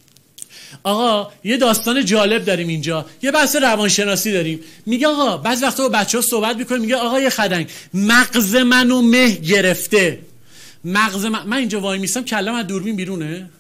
آقا یه داستان جالب داریم اینجا، یه بحث روانشناسی داریم. میگه آقا بعضی وقتا با بچه‌ها صحبت می‌کنیم، میگه آقا یه خدنگ مغز منو مه گرفته. مغز من, من اینجا وای میستم کلم از دوربین بیرونه.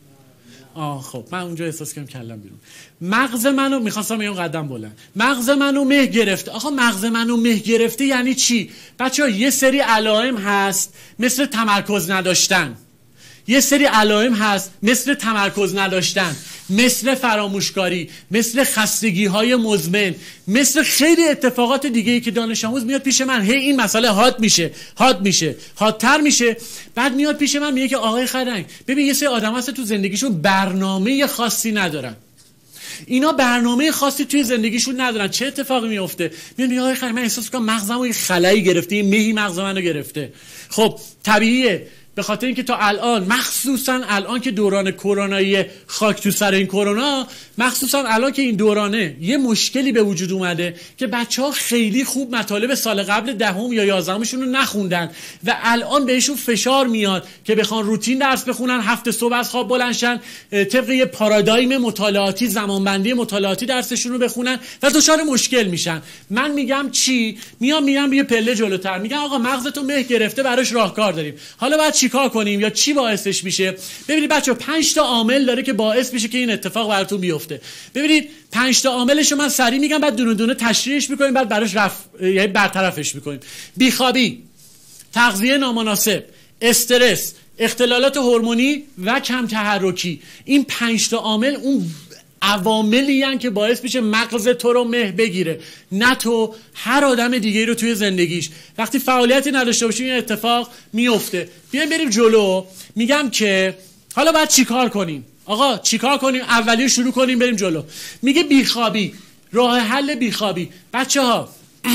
آه خب من اونجا احساس کردم کلم بیرون. مغز منو می‌خواستم یه قدم بلند. مغز منو مه گرفته. آقا مغز منو مه گرفته یعنی چی؟ بچه‌ها یه سری علائم هست مثل تمرکز نداشتن، یه سری علائم هست مثل تمرکز نداشتن، مثل فراموشکاری، مثل خستگی های مزمن، مثل خیلی اتفاقات دیگه ای که دانش آموز میاد پیش من، هی این مسئله حاد میشه حاد میشه حادتر میشه، بعد میاد پیش من میگه که آقای خدنگ ببین یه سری آدم هست تو زندگیشون برنامه خاصی ندارن. اینا برنامه خاصی توی زندگیشون ندارن. چه اتفاقی میفته؟ میاد میگه آقای خدنگ من احساس میکنم مغزمو یه خلایی گرفته، یه مهی مغز منو گرفته. خب طبیعیه، به خاطر اینکه تا الان مخصوصا الان که دوران کرونایی خاک تو سر این کرونا، مخصوصا الان که این دورانه یه مشکلی به وجود اومده که بچه‌ها خیلی خوب مطالب سال قبل دهم یا یازدهمشون رو نخوندن و الان بهشون فشار میاد که بخوان روتین درس بخونن، هفته صبح از خواب بلند شن، طبق یه پارادایم مطالعاتی، زمانبندی مطالعاتی درسشون رو بخونن و دچار مشکل میشن. من میگم چی؟ میام میگم یه پله جلوتر، میگم آقا مغزتو مه گرفته، براش راهکار داریم. حالا بعد چیکار کنیم یا چی باعثش میشه؟ ببینید بچه‌ها پنج تا عامل داره که باعث میشه که این اتفاق براتون بیفته. ببینید پنج تا عاملش رو من سریع میگم، بعد دونه دونه تشریحش میکنیم، بعد براش رف... یعنی برطرفش میکنیم. بیخوابی، تغذیه نامناسب، استرس، اختلالات هورمونی و کم تحرکی. این پنج تا عامل اون عواملی هستن که باعث میشه مغز تو رو مه بگیره، نه تو، هر آدم دیگه رو توی زندگیش. وقتی فعالیتی نداشته باشیم این اتفاق میفته. بیایم بریم جلو. میگم که حالا باید چیکار کنیم؟ آقا چیکار کنیم؟ اولی شروع کنیم بریم جلو. میگه بیخوابی، راه حل بیخوابی. بچه‌ها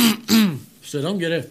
صدام گرفت.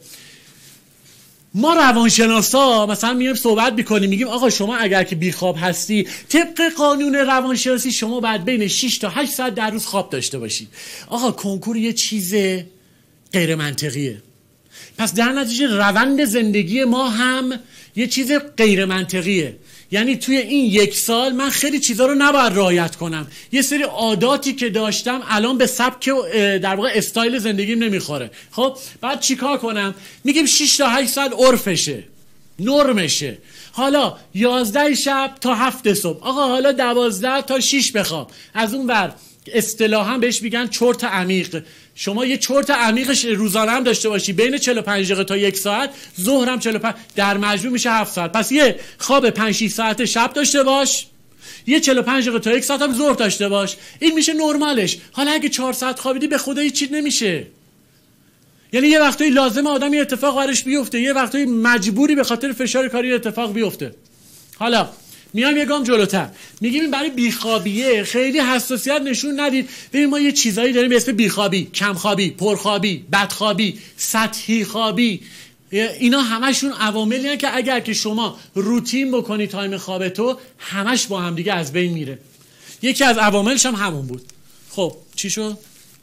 ما روانشناسا مثلا میایم صحبت میکنیم، میگیم آقا شما اگر که بیخواب هستی، طبق قانون روانشناسی شما باید بین شش تا هشت ساعت در روز خواب داشته باشید. آقا کنکور یه چیز غیر منطقیه. پس در نتیجه روند زندگی ما هم یه چیز غیر منطقیه. یعنی توی این یک سال من خیلی چیزا رو نباید رعایت کنم. یه سری عاداتی که داشتم الان به سبک در واقع استایل زندگیم نمیخوره. خب بعد چیکار کنم؟ میگیم شش تا هشت ساعت عرفشه، نرمشه. حالا یازده شب تا هفت صبح. آقا حالا دوازده تا شش بخواب. از اون ور اصطلاحاً بهش میگن چرت عمیق. شما یه چرت عمیق روزانه هم داشته باشی بین چهل و پنج دقیقه تا یک ساعت، ظهر هم چهل و پنج، در مجموع میشه هفت ساعت. پس یه خواب پنج شش ساعت شب داشته باش، یه چهل و پنج دقیقه تا یک ساعت هم ظهر داشته باش. این میشه نرمالش. حالا اگه چهار ساعت خوابیدی به خدا هیچ چیز نمیشه. یعنی یه وقتایی لازمه آدم یه اتفاق براش بیفته، یه وقتایی مجبوری به خاطر فشار کاری اتفاق بیفته. حالا میام یه گام جلوتر، میگیم این برای بیخوابیه خیلی حساسیت نشون ندید. ببین ما یه چیزایی داریم به اسم بیخوابی، کمخوابی، پرخوابی، بدخوابی، سطحی خوابی. اینا همشون عواملی هستن که اگر که شما روتین بکنی تایم خواب تو، همش با هم دیگه از بین میره. یکی از عواملش هم همون بود. خب چی شد؟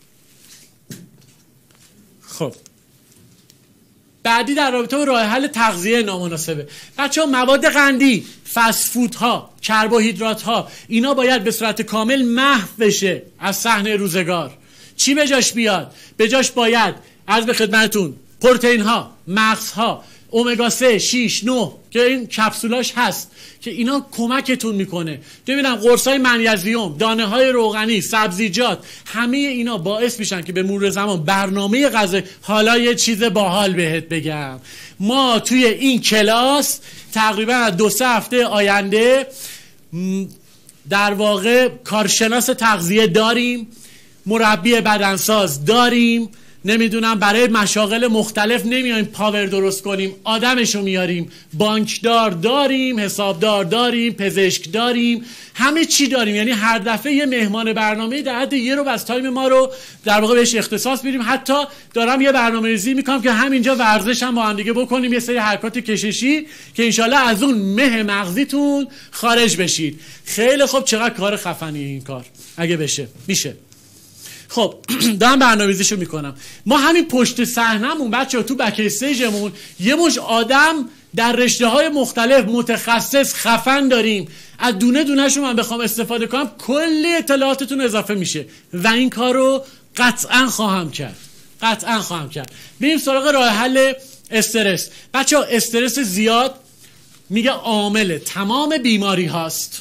خب بعدی در رابطه با راه حل تغذیه نامناسبه. بچه‌ها مواد قندی، فست فودها، کربوهیدرات‌ها، اینا باید به صورت کامل محو بشه از صحنه روزگار. چی به جاش بیاد؟ به جاش باید عرض به خدمتتون پروتئین ها، مغزها، امگا سه، شش، نه که این کپسولاش هست که اینا کمکتون میکنه. ببینم قرصای منیزیم، دانه های روغنی، سبزیجات، همه اینا باعث میشن که به مرور زمان برنامه غذایی. حالا یه چیز باحال بهت بگم، ما توی این کلاس تقریبا دو سه هفته آینده در واقع کارشناس تغذیه داریم، مربی بدنساز داریم، نمیدونم برای مشاغل مختلف نمیایم پاور درست کنیم، آدمشو میاریم، بانکدار داریم، حسابدار داریم، پزشک داریم، همه چی داریم. یعنی هر دفعه یه مهمان برنامه در حد یه رو از تایم ما رو در واقع بهش اختصاص میدیم. حتی دارم یه برنامه‌ریزی میکنم که همینجا ورزش هم با هم دیگه بکنیم، یه سری حرکات کششی که انشالله از اون مه مغزیتون خارج بشید. خیلی خوب، چقدر کار خفنیه این کار اگه بشه. میشه. خب دارم برنامه‌ریزیشو میکنم. ما همین پشت صحنمون بچه‌ها تو بک استیجمون یه مش آدم در رشته‌های مختلف متخصص خفن داریم. از دونه دونه‌شون من بخوام استفاده کنم کلی اطلاعاتتون اضافه میشه و این کارو قطعا خواهم کرد. قطعا خواهم کرد. بریم سراغ راه حل استرس. بچه‌ها استرس زیاد میگه عامل تمام بیماری هاست.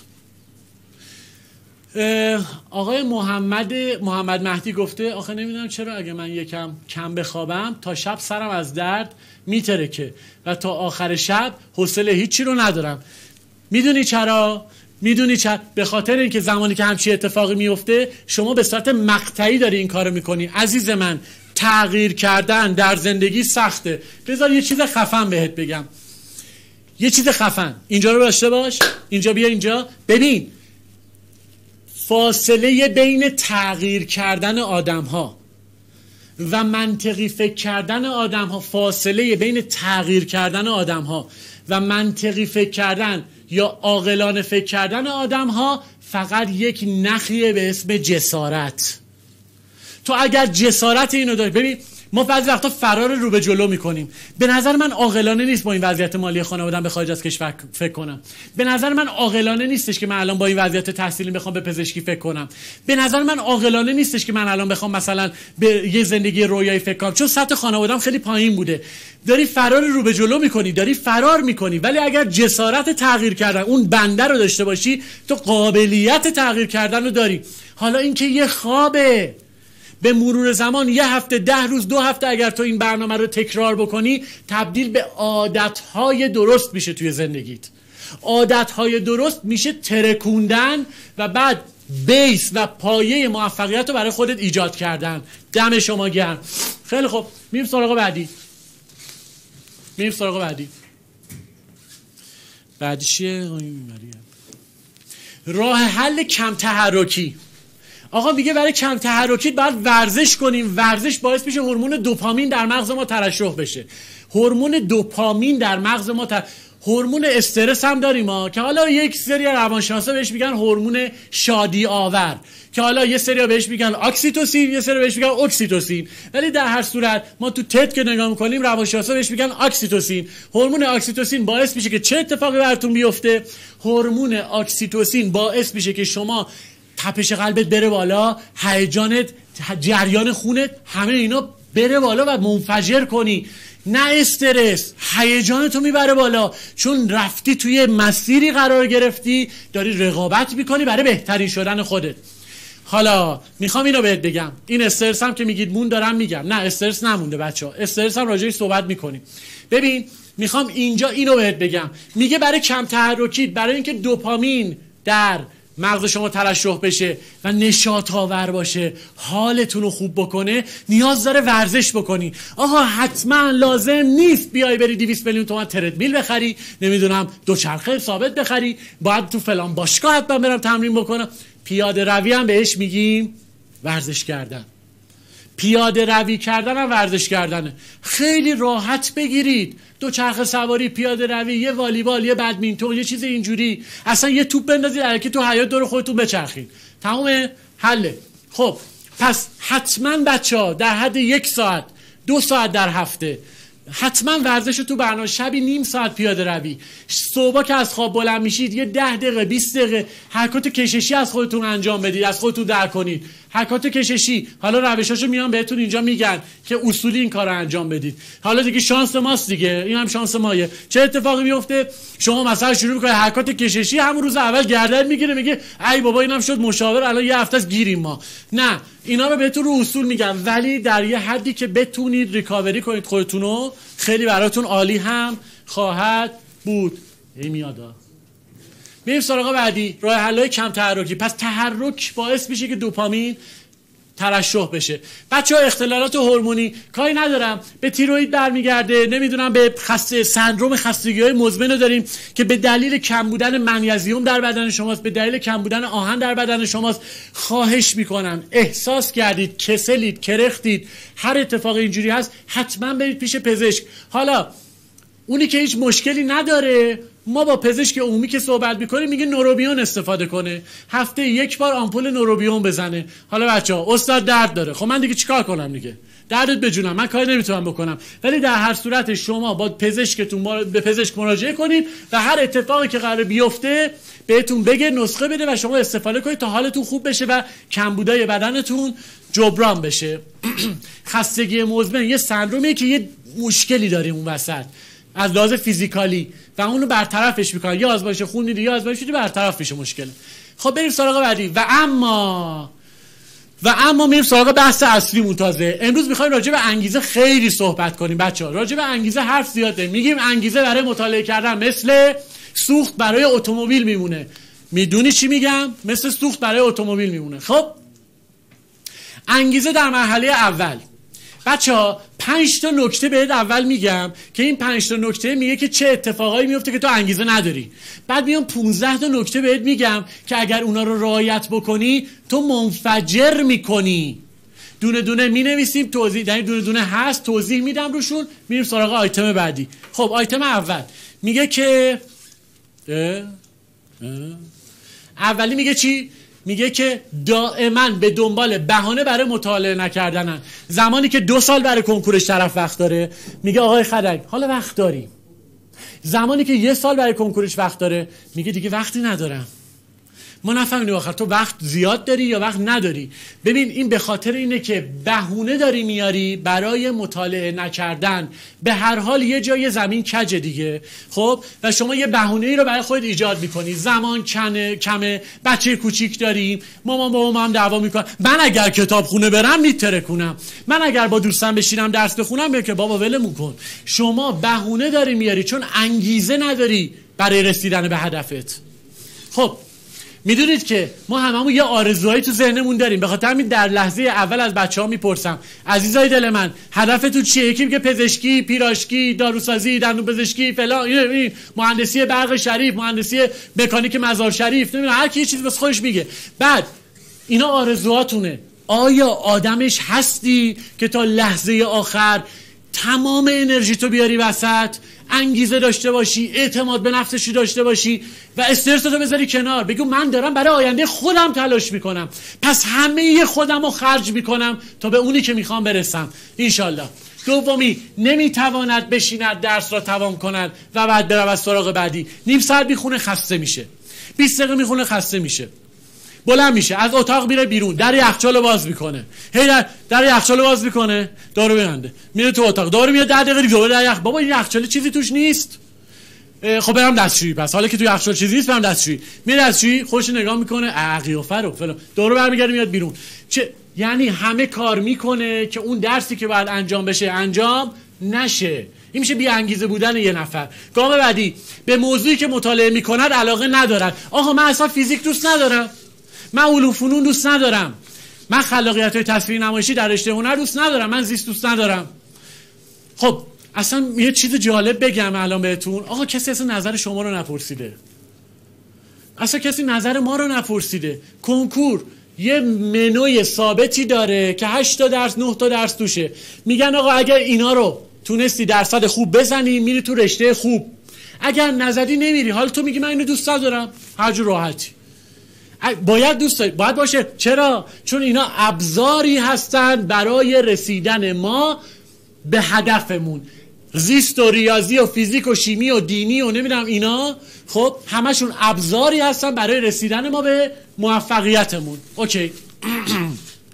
آقای محمد محمد مهدی گفته آخه نمیدونم چرا اگه من یکم کم بخوابم تا شب سرم از درد میترکه و تا آخر شب حوصله هیچی رو ندارم. میدونی چرا؟ میدونی چرا؟ به خاطر اینکه زمانی که همچین اتفاقی میفته شما به صورت مقطعی داری این کارو میکنی. عزیز من، تغییر کردن در زندگی سخته. بذار یه چیز خفن بهت بگم. یه چیز خفن. اینجا رو داشته باش. اینجا بیا اینجا. ببین فاصله بین تغییر کردن آدم ها و منطقی فکر کردن آدم ها، فاصله بین تغییر کردن آدم ها و منطقی فکر کردن یا عاقلانه فکر کردن آدم ها فقط یک نخیه به اسم جسارت. تو اگر جسارت اینو داری، ببین ما بعضی وقتا فرار رو به جلو میکنیم. به نظر من عاقلانه نیست با این وضعیت مالی خانواده‌ام به خارج از کشور فکر کنم. به نظر من عاقلانه نیستش که من الان با این وضعیت تحصیلی بخوام به پزشکی فکر کنم. به نظر من عاقلانه نیستش که من الان بخوام مثلا به یه زندگی رویایی فکر کنم، چون سطح خانواده‌ام خیلی پایین بوده. داری فرار رو به جلو میکنی، داری فرار میکنی، ولی اگر جسارت تغییر کردن اون بنده رو داشته باشی تو قابلیت تغییر کردن رو داری. حالا اینکه یه خوابه، به مرور زمان یه هفته، ده روز، دو هفته اگر تو این برنامه رو تکرار بکنی تبدیل به عادتهای درست میشه توی زندگیت. عادتهای درست میشه ترکوندن و بعد بیس و پایه موفقیت رو برای خودت ایجاد کردن. دم شما گرم. خیلی خوب، میریم سراغ بعدی. میریم سراغ بعدی. بعدی چیه؟ راه حل کم تحرکی. آقا میگه برای کم تحرکی باید ورزش کنیم. ورزش باعث میشه هورمون دوپامین در مغز ما ترشح بشه. هورمون دوپامین در مغز ما تر... هورمون استرس هم داریم ما که حالا یک سری روانشناسا بهش میگن هورمون شادی آور، که حالا یه سری بهش میگن اکسیتوسین، یه سری بهش میگن اکسیتوسین، ولی در هر صورت ما تو تد که نگاه میکنیم روانشناسا بهش میگن اکسیتوسین. هورمون اکسیتوسین باعث میشه که چه اتفاقی براتون بیفته؟ هورمون اکسیتوسین باعث میشه که شما تپش قلبت بره بالا، هیجانت، جریان خونت، همه اینا بره بالا و منفجر کنی. نه استرس، هیجانتو میبره بالا، چون رفتی توی مسیری قرار گرفتی، داری رقابت میکنی برای بهترین شدن خودت. حالا میخوام اینو بهت بگم، این استرس هم که میگید مون دارم میگم، نه استرس نمونده بچه ها، استرس هم راجعش صحبت میکنیم. ببین میخوام اینجا اینو بهت بگم، میگه برای کم تحرکی، برای اینکه دوپامین در مغز شما ترشح بشه و نشاط آور باشه، حالتون رو خوب بکنه، نیاز داره ورزش بکنی. آقا حتما لازم نیست بیای بری دویست میلیون تومان تردمیل بخری، نمیدونم دوچرخه ثابت بخری، باید تو فلان باشگاه حتما برم تمرین بکنم. پیاده روی هم بهش میگیم ورزش کردن. پیاده روی کردن هم ورزش کردنه. خیلی راحت بگیرید، دوچرخه سواری، پیاده روی، یه والیبال، یه بدمینتون، یه چیز اینجوری، اصلا یه توپ بندازید الکی تو حیاط دور خودتون بچرخید، تمام حله. خب پس حتما بچه‌ها در حد یک ساعت دو ساعت در هفته حتما ورزش تو برنامه، شبی نیم ساعت پیاده روی، صبح که از خواب بلند میشید یه ده دقیقه بیست دقیقه حرکات کششی از خودتون انجام بدید، از خودتون در کنید. حرکات کششی، حالا روشاشو میان بهتون اینجا میگن که اصولی این کارو انجام بدید. حالا دیگه شانس ماست دیگه، این هم شانس مایه. چه اتفاقی میفته؟ شما مثلا شروع میکنید حرکات کششی، همون روز اول گردن میگیره میگه ای بابا اینم شد مشاور، الان یه هفته است گیریم ما. نه، اینا رو بهتون رو اصول میگم، ولی در یه حدی که بتونید ریکاوری کنید خودتونو، خیلی براتون عالی هم خواهد بود. این میادا. میریم سراغ بعدی، راه حل‌های کم تحرکی. پس تحرک باعث میشه که دوپامین ترشح بشه. بچه‌ها اختلالات هورمونی کاری ندارم، به تیروئید برمیگرده، نمیدونم به خسته سندروم خستگی‌های مزمن رو داریم که به دلیل کم بودن منیزیم در بدن شماست، به دلیل کم بودن آهن در بدن شماست. خواهش میکنم احساس کردید کسلید، کرختید، هر اتفاق اینجوری هست، حتما برید پیش پزشک. حالا اونی که هیچ مشکلی نداره، ما با پزشک عمومی که صحبت میکنیم میگه نوروبیون استفاده کنه، هفته یک بار آمپول نوروبیون بزنه. حالا بچه‌ها استاد درد داره، خب من دیگه چیکار کنم دیگه؟ دردت بجونم، من کاری نمیتونم بکنم. ولی در هر صورت شما با پزشکتون به پزشک مراجعه کنید و هر اتفاقی که قراره بیفته بهتون بگه، نسخه بده و شما استفاده کنید تا حالتون خوب بشه و کمبودای بدنتون جبران بشه. خستگی مزمن یه سندرومیه که یه مشکلی داریم اون وسط از لحاظ فیزیکالی و اونو برطرفش میکنن، یا آزمایش خون میدی یا آزمایش میدی برطرف میشه مشکل. خب بریم سراغ بعدی. و اما و اما میریم سراغ بحث اصلیمون. تازه امروز میخوایم راجع به انگیزه خیلی صحبت کنیم بچه‌ها. راجع به انگیزه حرف زیاد داریم. میگیم انگیزه برای مطالعه کردن مثل سوخت برای اتومبیل میمونه. میدونی چی میگم؟ مثل سوخت برای اتومبیل میمونه. خب انگیزه در مرحله اول بچه‌ها پنج تا نکته بهت اول میگم که این پنج تا نکته میگه که چه اتفاقایی میفته که تو انگیزه نداری. بعد میام پانزده تا نکته بهت میگم که اگر اونا رو رعایت بکنی تو منفجر میکنی. دونه دونه مینویسیم، توضیح یعنی دونه دونه هست، توضیح میدم روشون. میریم سراغ آیتم بعدی. خب آیتم اول میگه که اه اه اولی میگه چی؟ میگه که دائما به دنبال بهانه برای مطالعه نکردنن. زمانی که دو سال برای کنکورش طرف وقت داره میگه آقای خدک حالا وقت داریم. زمانی که یه سال برای کنکورش وقت داره میگه دیگه وقتی ندارم. ما نفهمیدیم آخر تو وقت زیاد داری یا وقت نداری. ببین این به خاطر اینه که بهونه داری میاری برای مطالعه نکردن. به هر حال یه جای زمین کجه دیگه. خب و شما یه بهونه ای رو برای خودت ایجاد میکنی. زمان کنه کمه، بچه کوچیک داریم، مامان بابام هم دعوا میکنن. من اگر کتابخونه برم میترکونم، من اگر با دوستم بشینم درس بخونم میگه که بابا ولمون کن. شما بهونه داری میاری چون انگیزه نداری برای رسیدن به هدفت. خب میدونید که ما هممون یه آرزوهایی تو ذهنمون داریم. به خاطر همین در لحظه اول از بچه‌ها میپرسم عزیزای دل من هدفتون چیه؟ یکی میگه پزشکی، پیراشکی، داروسازی، دندون پزشکی، فلان، این مهندسی برق شریف، مهندسی مکانیک مزار شریف، نمیدونم هر کی یه چیزی واسه خودش میگه. بعد اینا آرزوهاتونه. آیا آدمش هستی که تا لحظه آخر تمام انرژی تو بیاری وسط، انگیزه داشته باشی، اعتماد به نفسشی داشته باشی و استرس رو بذاری کنار، بگو من دارم برای آینده خودم تلاش میکنم، پس همه خودم رو خرج میکنم تا به اونی که میخوام برسم انشالله. دومی، نمیتواند بشیند درس را تمام کند و بعد بره از سراغ بعدی. نیم ساعت میخونه خسته میشه، بیست دقیقه میخونه خسته میشه، بلند میشه از اتاق میره بیرون، در یخچال باز میکنه، هی در در یخچال باز میکنه، دارو میبنده، میره تو اتاق، دارو میاد ده دقیقه دیگه در یخ. بابا این یخچال چیزی توش نیست. خب برم دستشویی. پس حالا که تو یخچال چیزی نیست برم دستشویی. میره دستشویی، خوش نگاه میکنه، عقیافه رو فلان، دارو برمیگرده میاد بیرون. چه یعنی همه کار میکنه که اون درسی که باید انجام بشه انجام نشه. این میشه بی انگیزه بودن یه نفر. گام بعدی، به موضوعی که مطالعه میکند علاقه ندارد. آقا من اصلا فیزیک دوست ندارم، من علوم فنون دوست ندارم، من خلاقیت‌های تصویری نمایشی در رشته هنر دوست ندارم، من زیست دوست ندارم. خب اصلا یه چیز جالب بگم الان بهتون. آقا کسی اصلا نظر شما رو نپرسیده، اصلا کسی نظر ما رو نپرسیده. کنکور یه منوی ثابتی داره که هشت تا درس نه تا درس توشه. میگن آقا اگر اینا رو تونستی درصد خوب بزنی میری تو رشته خوب، اگر نزدی نمیری. حالا تو میگی من اینو دوست ندارم، هر جور راحتی. باید دوست داری، باید باشه. چرا؟ چون اینا ابزاری هستن برای رسیدن ما به هدفمون. زیست و ریاضی و فیزیک و شیمی و دینی و نمیدونم اینا، خب همشون ابزاری هستن برای رسیدن ما به موفقیتمون. اوکی.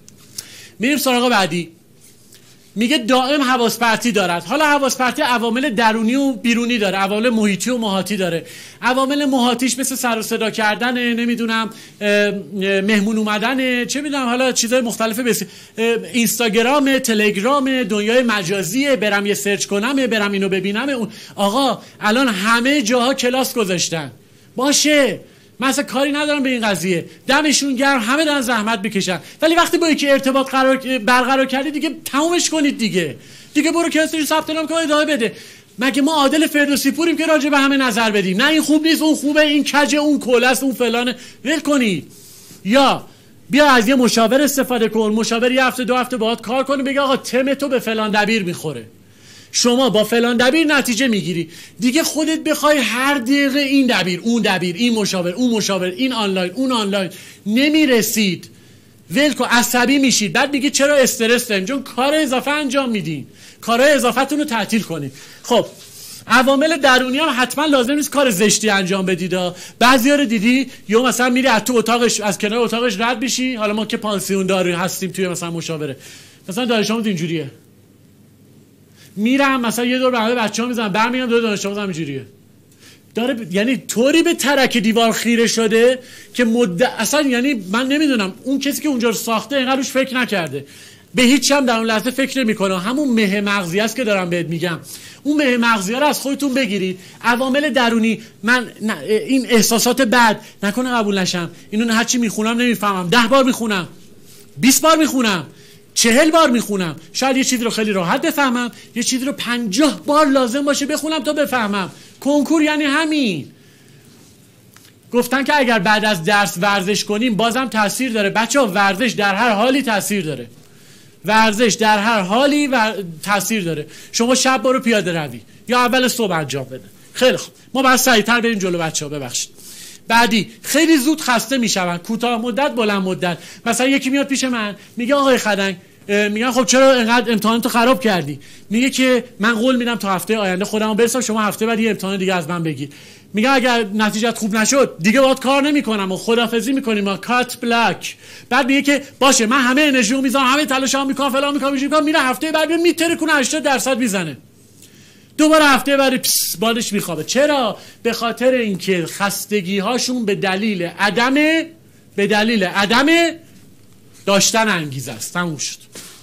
میریم سراغ بعدی. میگه دائم حواس پرتی دارد. حالا حواس پرتی عوامل درونی و بیرونی داره، عوامل محیطی و محاطی داره. عوامل محاطیش مثل سر و صدا کردن، نمیدونم مهمون اومدن، چه میدونم حالا چیزای مختلفه، بس اینستاگرام، تلگرام، دنیای مجازیه، برم یه سرچ کنم، برم اینو ببینم. اون آقا الان همه جاها کلاس گذاشتن، باشه من اصلا کاری ندارم به این قضیه، دمشون گرم، همه دارن زحمت بکشن، ولی وقتی با یکی ارتباط قرار برقرار کردی دیگه تمومش کنید دیگه. دیگه برو کلاستش ثبت نام کن ادامه بده. مگه ما عادل فردوسی پوریم که راجع به همه نظر بدیم؟ نه این خوب نیست، اون خوبه، این کجه، اون کلاست، اون فلانه. ول کنید. یا بیا از یه مشاور استفاده کن، مشاور یه هفته دو هفته باهات کار کنه، بگه آقا تم تو به فلان دبیر میخوره، شما با فلان دبیر نتیجه میگیری. دیگه خودت بخوای هر دقیقه این دبیر، اون دبیر، این مشاور، اون مشاور، این آنلاین، اون آنلاین، نمیرسید. ول کن، عصبی میشید. بعد میگی چرا استرس داریم؟ چون کار اضافه انجام میدین. کارهای اضافتون رو تعطیل کنید. خب عوامل درونی هم حتما لازم نیست کار زشتی انجام بدید. بعضیا رو دیدی یا مثلا میری از تو اتاقش، از کنار اتاقش رد بشی. حالا ما که پانسیون داری هستیم توی مثلا مشاوره، مثلا دانش آموز اینجوریه، میرم مثلا یه دور به همه بچه‌ها میزنم، برمیام دور دانش آموز اینجوریه داره ب... یعنی طوری به ترک دیوار خیره شده که مد... اصلا یعنی من نمیدونم اون کسی که اونجا رو ساخته اینقدر روش فکر نکرده، به هیچ هم در اون لحظه فکر نمیکنه. همون مه مغزی است که دارم بهت میگم. اون مه مغزی رو از خودتون بگیرید. عوامل درونی، من نه... این احساسات بد نکنه قبول نشم، اینو هر چی میخونم نمیفهمم، ده بار میخونم، بیست بار میخونم، چهل بار میخونم، شاید یه چیزی رو خیلی راحت بفهمم، یه چیزی رو پنجاه بار لازم باشه بخونم تا بفهمم. کنکور یعنی همین. گفتن که اگر بعد از درس ورزش کنیم بازم تاثیر داره. بچه ها ورزش در هر حالی تاثیر داره. ورزش در هر حالی و تاثیر داره. شما شب برو پیاده روی یا اول صبح انجام بده. خیلی خوب، ما باید سریعتر بریم جلو بچه ها. ببخشید. بعدی، خیلی زود خسته میشون، کوتاه مدت بلند مدت. مثلا یکی میاد پیش من میگه آقای خدنگ، میگن خب چرا اینقدر امتحاناتو خراب کردی؟ میگه که من قول میدم تا هفته آینده خودمو برسم، شما هفته بعد یه امتحان دیگه از من بگیر. میگه اگر نتیجت خوب نشد دیگه باهات کار نمیکنم و خدافظی میکنیم و کات بلاک. بعد میگه که باشه من همه انرژیو میذارم، همه تلاشمو میکنم، فلان میکنم، میکنم، میره هفته بعد میتره کنه هشتاد درصد میزنه. دوباره هفته بعد پس بالش میخوابه. چرا؟ به خاطر اینکه خستگی هاشون به دلیل عدم به دلیل عدم داشتن انگیزه است. تموم شد.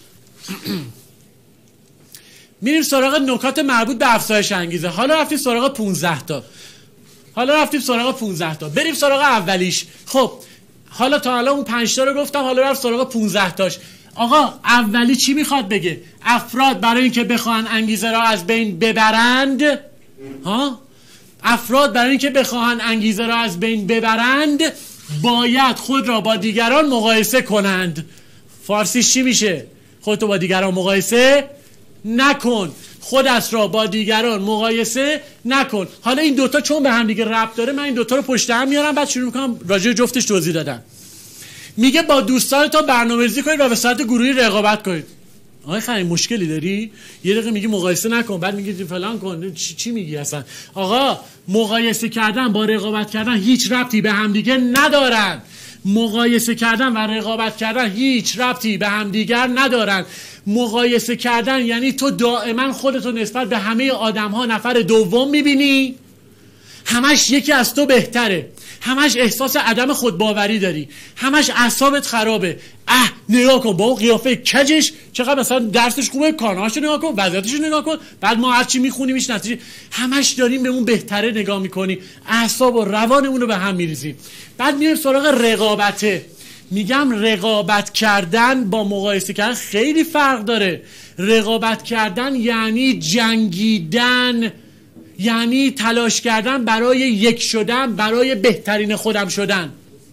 میریم سراغ نکات مربوط به افزایش انگیزه. حالا رفتیم سراغ پانزده تا. حالا رفتیم سراغ پانزده تا. بریم سراغ اولیش. خب حالا تا حالا اون پنج تا رو گفتم، حالا رفت سراغ پانزده تاش. آقا اولی چی میخواد بگه؟ افراد برای اینکه بخواهن انگیزه را از بین ببرند، ها؟ افراد برای اینکه بخواهن انگیزه را از بین ببرند باید خود را با دیگران مقایسه کنند. فارسیش چی میشه؟ خودتو با دیگران مقایسه نکن. خودت را با دیگران مقایسه نکن. حالا این دوتا چون به هم دیگه ربط داره، من این دوتا رو پشت هم میارم، بعد شروع میکنم راجع جفتش توضیح دادن. میگه با دوستانتون برنامه‌ریزی کنید و به صورت گروهی رقابت کنید. آقای خیلی مشکلی داری؟ یه دقیقه میگی مقایسه نکن، بعد میگی فلان کن. چی, چی میگی اصلا؟ آقا مقایسه کردن با رقابت کردن هیچ ربطی به همدیگه ندارن. مقایسه کردن و رقابت کردن هیچ ربطی به همدیگر ندارن. مقایسه کردن یعنی تو دائما خودتو نسبت به همه آدم‌ها نفر دوم میبینی، همش یکی از تو بهتره، همش احساس عدم خودباوری داری، همش اعصابت خرابه. اه نگاه کن با اون قیافه کجش چقدر مثلا درسش خوبه، کارنامه‌اشو نگاه کن، وضعیتشو نگاه کن، بعد ما هرچی میخونیمش نتیجه همش داریم به اون بهتره نگاه میکنیم، اعصاب و روانمون رو به هم میریزیم. بعد میایم سراغ رقابته. میگم رقابت کردن با مقایسه کردن خیلی فرق داره. رقابت کردن یعنی جنگیدن، یعنی تلاش کردن برای یک شدن، برای بهترین خودم شدن.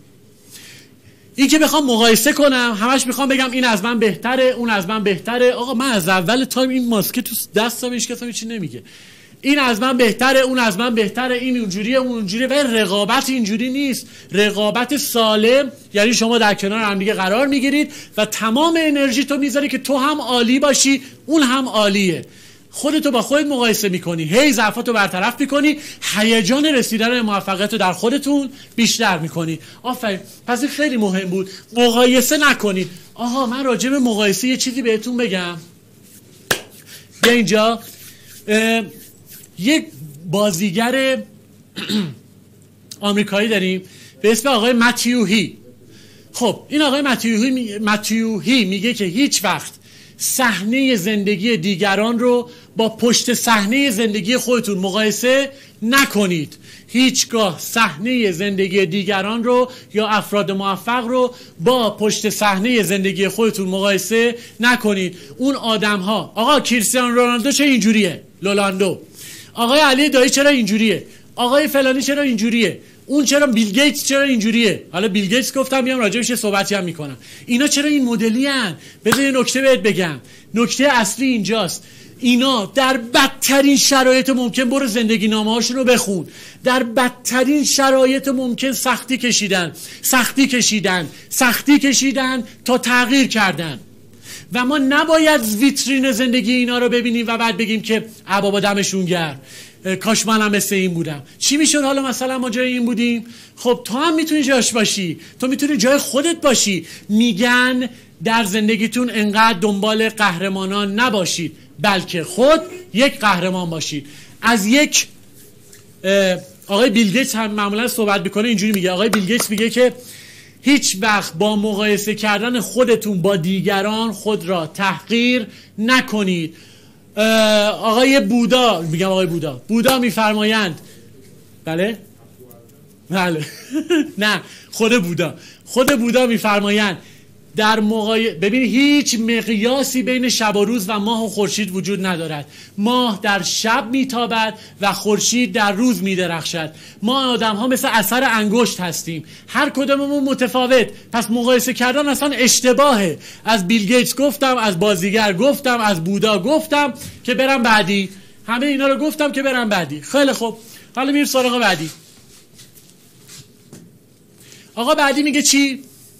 این که بخوام مقایسه کنم، همش میخوام بگم این از من بهتره، اون از من بهتره. آقا من از اول تایم این ماسکه تو دستم هیچ کسی چی نمیگه. این از من بهتره، اون از من بهتره، این اونجوریه، اون اونجوریه. ولی رقابت اینجوری نیست. رقابت سالم یعنی شما در کنار هم دیگه قرار میگیرید و تمام انرژی تو میذاری که تو هم عالی باشی، اون هم عالیه. خودتو با خودت مقایسه میکنی، هی ضعفاتو برطرف میکنی، هیجان رسیدن به موفقیت رو در خودتون بیشتر میکنی. آفرین. پس این خیلی مهم بود، مقایسه نکنید. آها من راجع به مقایسه یه چیزی بهتون بگم. بیا اینجا یک بازیگر آمریکایی داریم به اسم آقای متیو هی. خب این آقای متیو هی, می... متیو هی میگه که هیچ وقت صحنه زندگی دیگران رو با پشت صحنه زندگی خودتون مقایسه نکنید. هیچگاه صحنه زندگی دیگران رو یا افراد موفق رو با پشت صحنه زندگی خودتون مقایسه نکنید. اون آدم ها، آقا کریستیانو رونالدو چه اینجوریه، لولاندو، آقای علی دایی چرا اینجوریه، آقای فلانی چرا اینجوریه، اون چرا، بیل گیتس چرا اینجوریه. حالا بیل گیتس گفتم میام راجعش صحبتی هم میکنم. اینا چرا این مدلی ان؟ بذار یه نکته بهت بگم. نکته اصلی اینجاست، اینا در بدترین شرایط ممکن، برو زندگی نامه هاشون رو بخون، در بدترین شرایط ممکن سختی کشیدن سختی کشیدن سختی کشیدن تا تغییر کردن. و ما نباید ویترین زندگی اینا رو ببینیم و بعد بگیم که بابا دمشون گرم، کاش منم مثل این بودم. چی میشد حالا مثلا ما جای این بودیم؟ خب تو هم میتونی جاش باشی، تو میتونی جای خودت باشی. میگن در زندگیتون انقدر دنبال قهرمانان نباشید، بلکه خود یک قهرمان باشید. از یک آقای بیل گیتس هم معمولا صحبت میکنه، اینجوری میگه. آقای بیل گیتس میگه که هیچ وقت با مقایسه کردن خودتون با دیگران خود را تحقیر نکنید. آقای بودا، میگم آقای بودا بودا میفرمایند، بله بله نه خود بودا خود بودا میفرمایند در مقای... ببینید هیچ مقیاسی بین شب و روز و ماه و خورشید وجود ندارد. ماه در شب میتابد و خورشید در روز میدرخشد. ما آدم ها مثل اثر انگشت هستیم، هر کدوممون متفاوت. پس مقایسه کردن اصلا اشتباهه. از بیل گیتس گفتم، از بازیگر گفتم، از بودا گفتم که برم بعدی، همه اینا رو گفتم که برم بعدی. خیلی خوب، حالا میریم سراغ بعدی. آقا بعدی میگه چی؟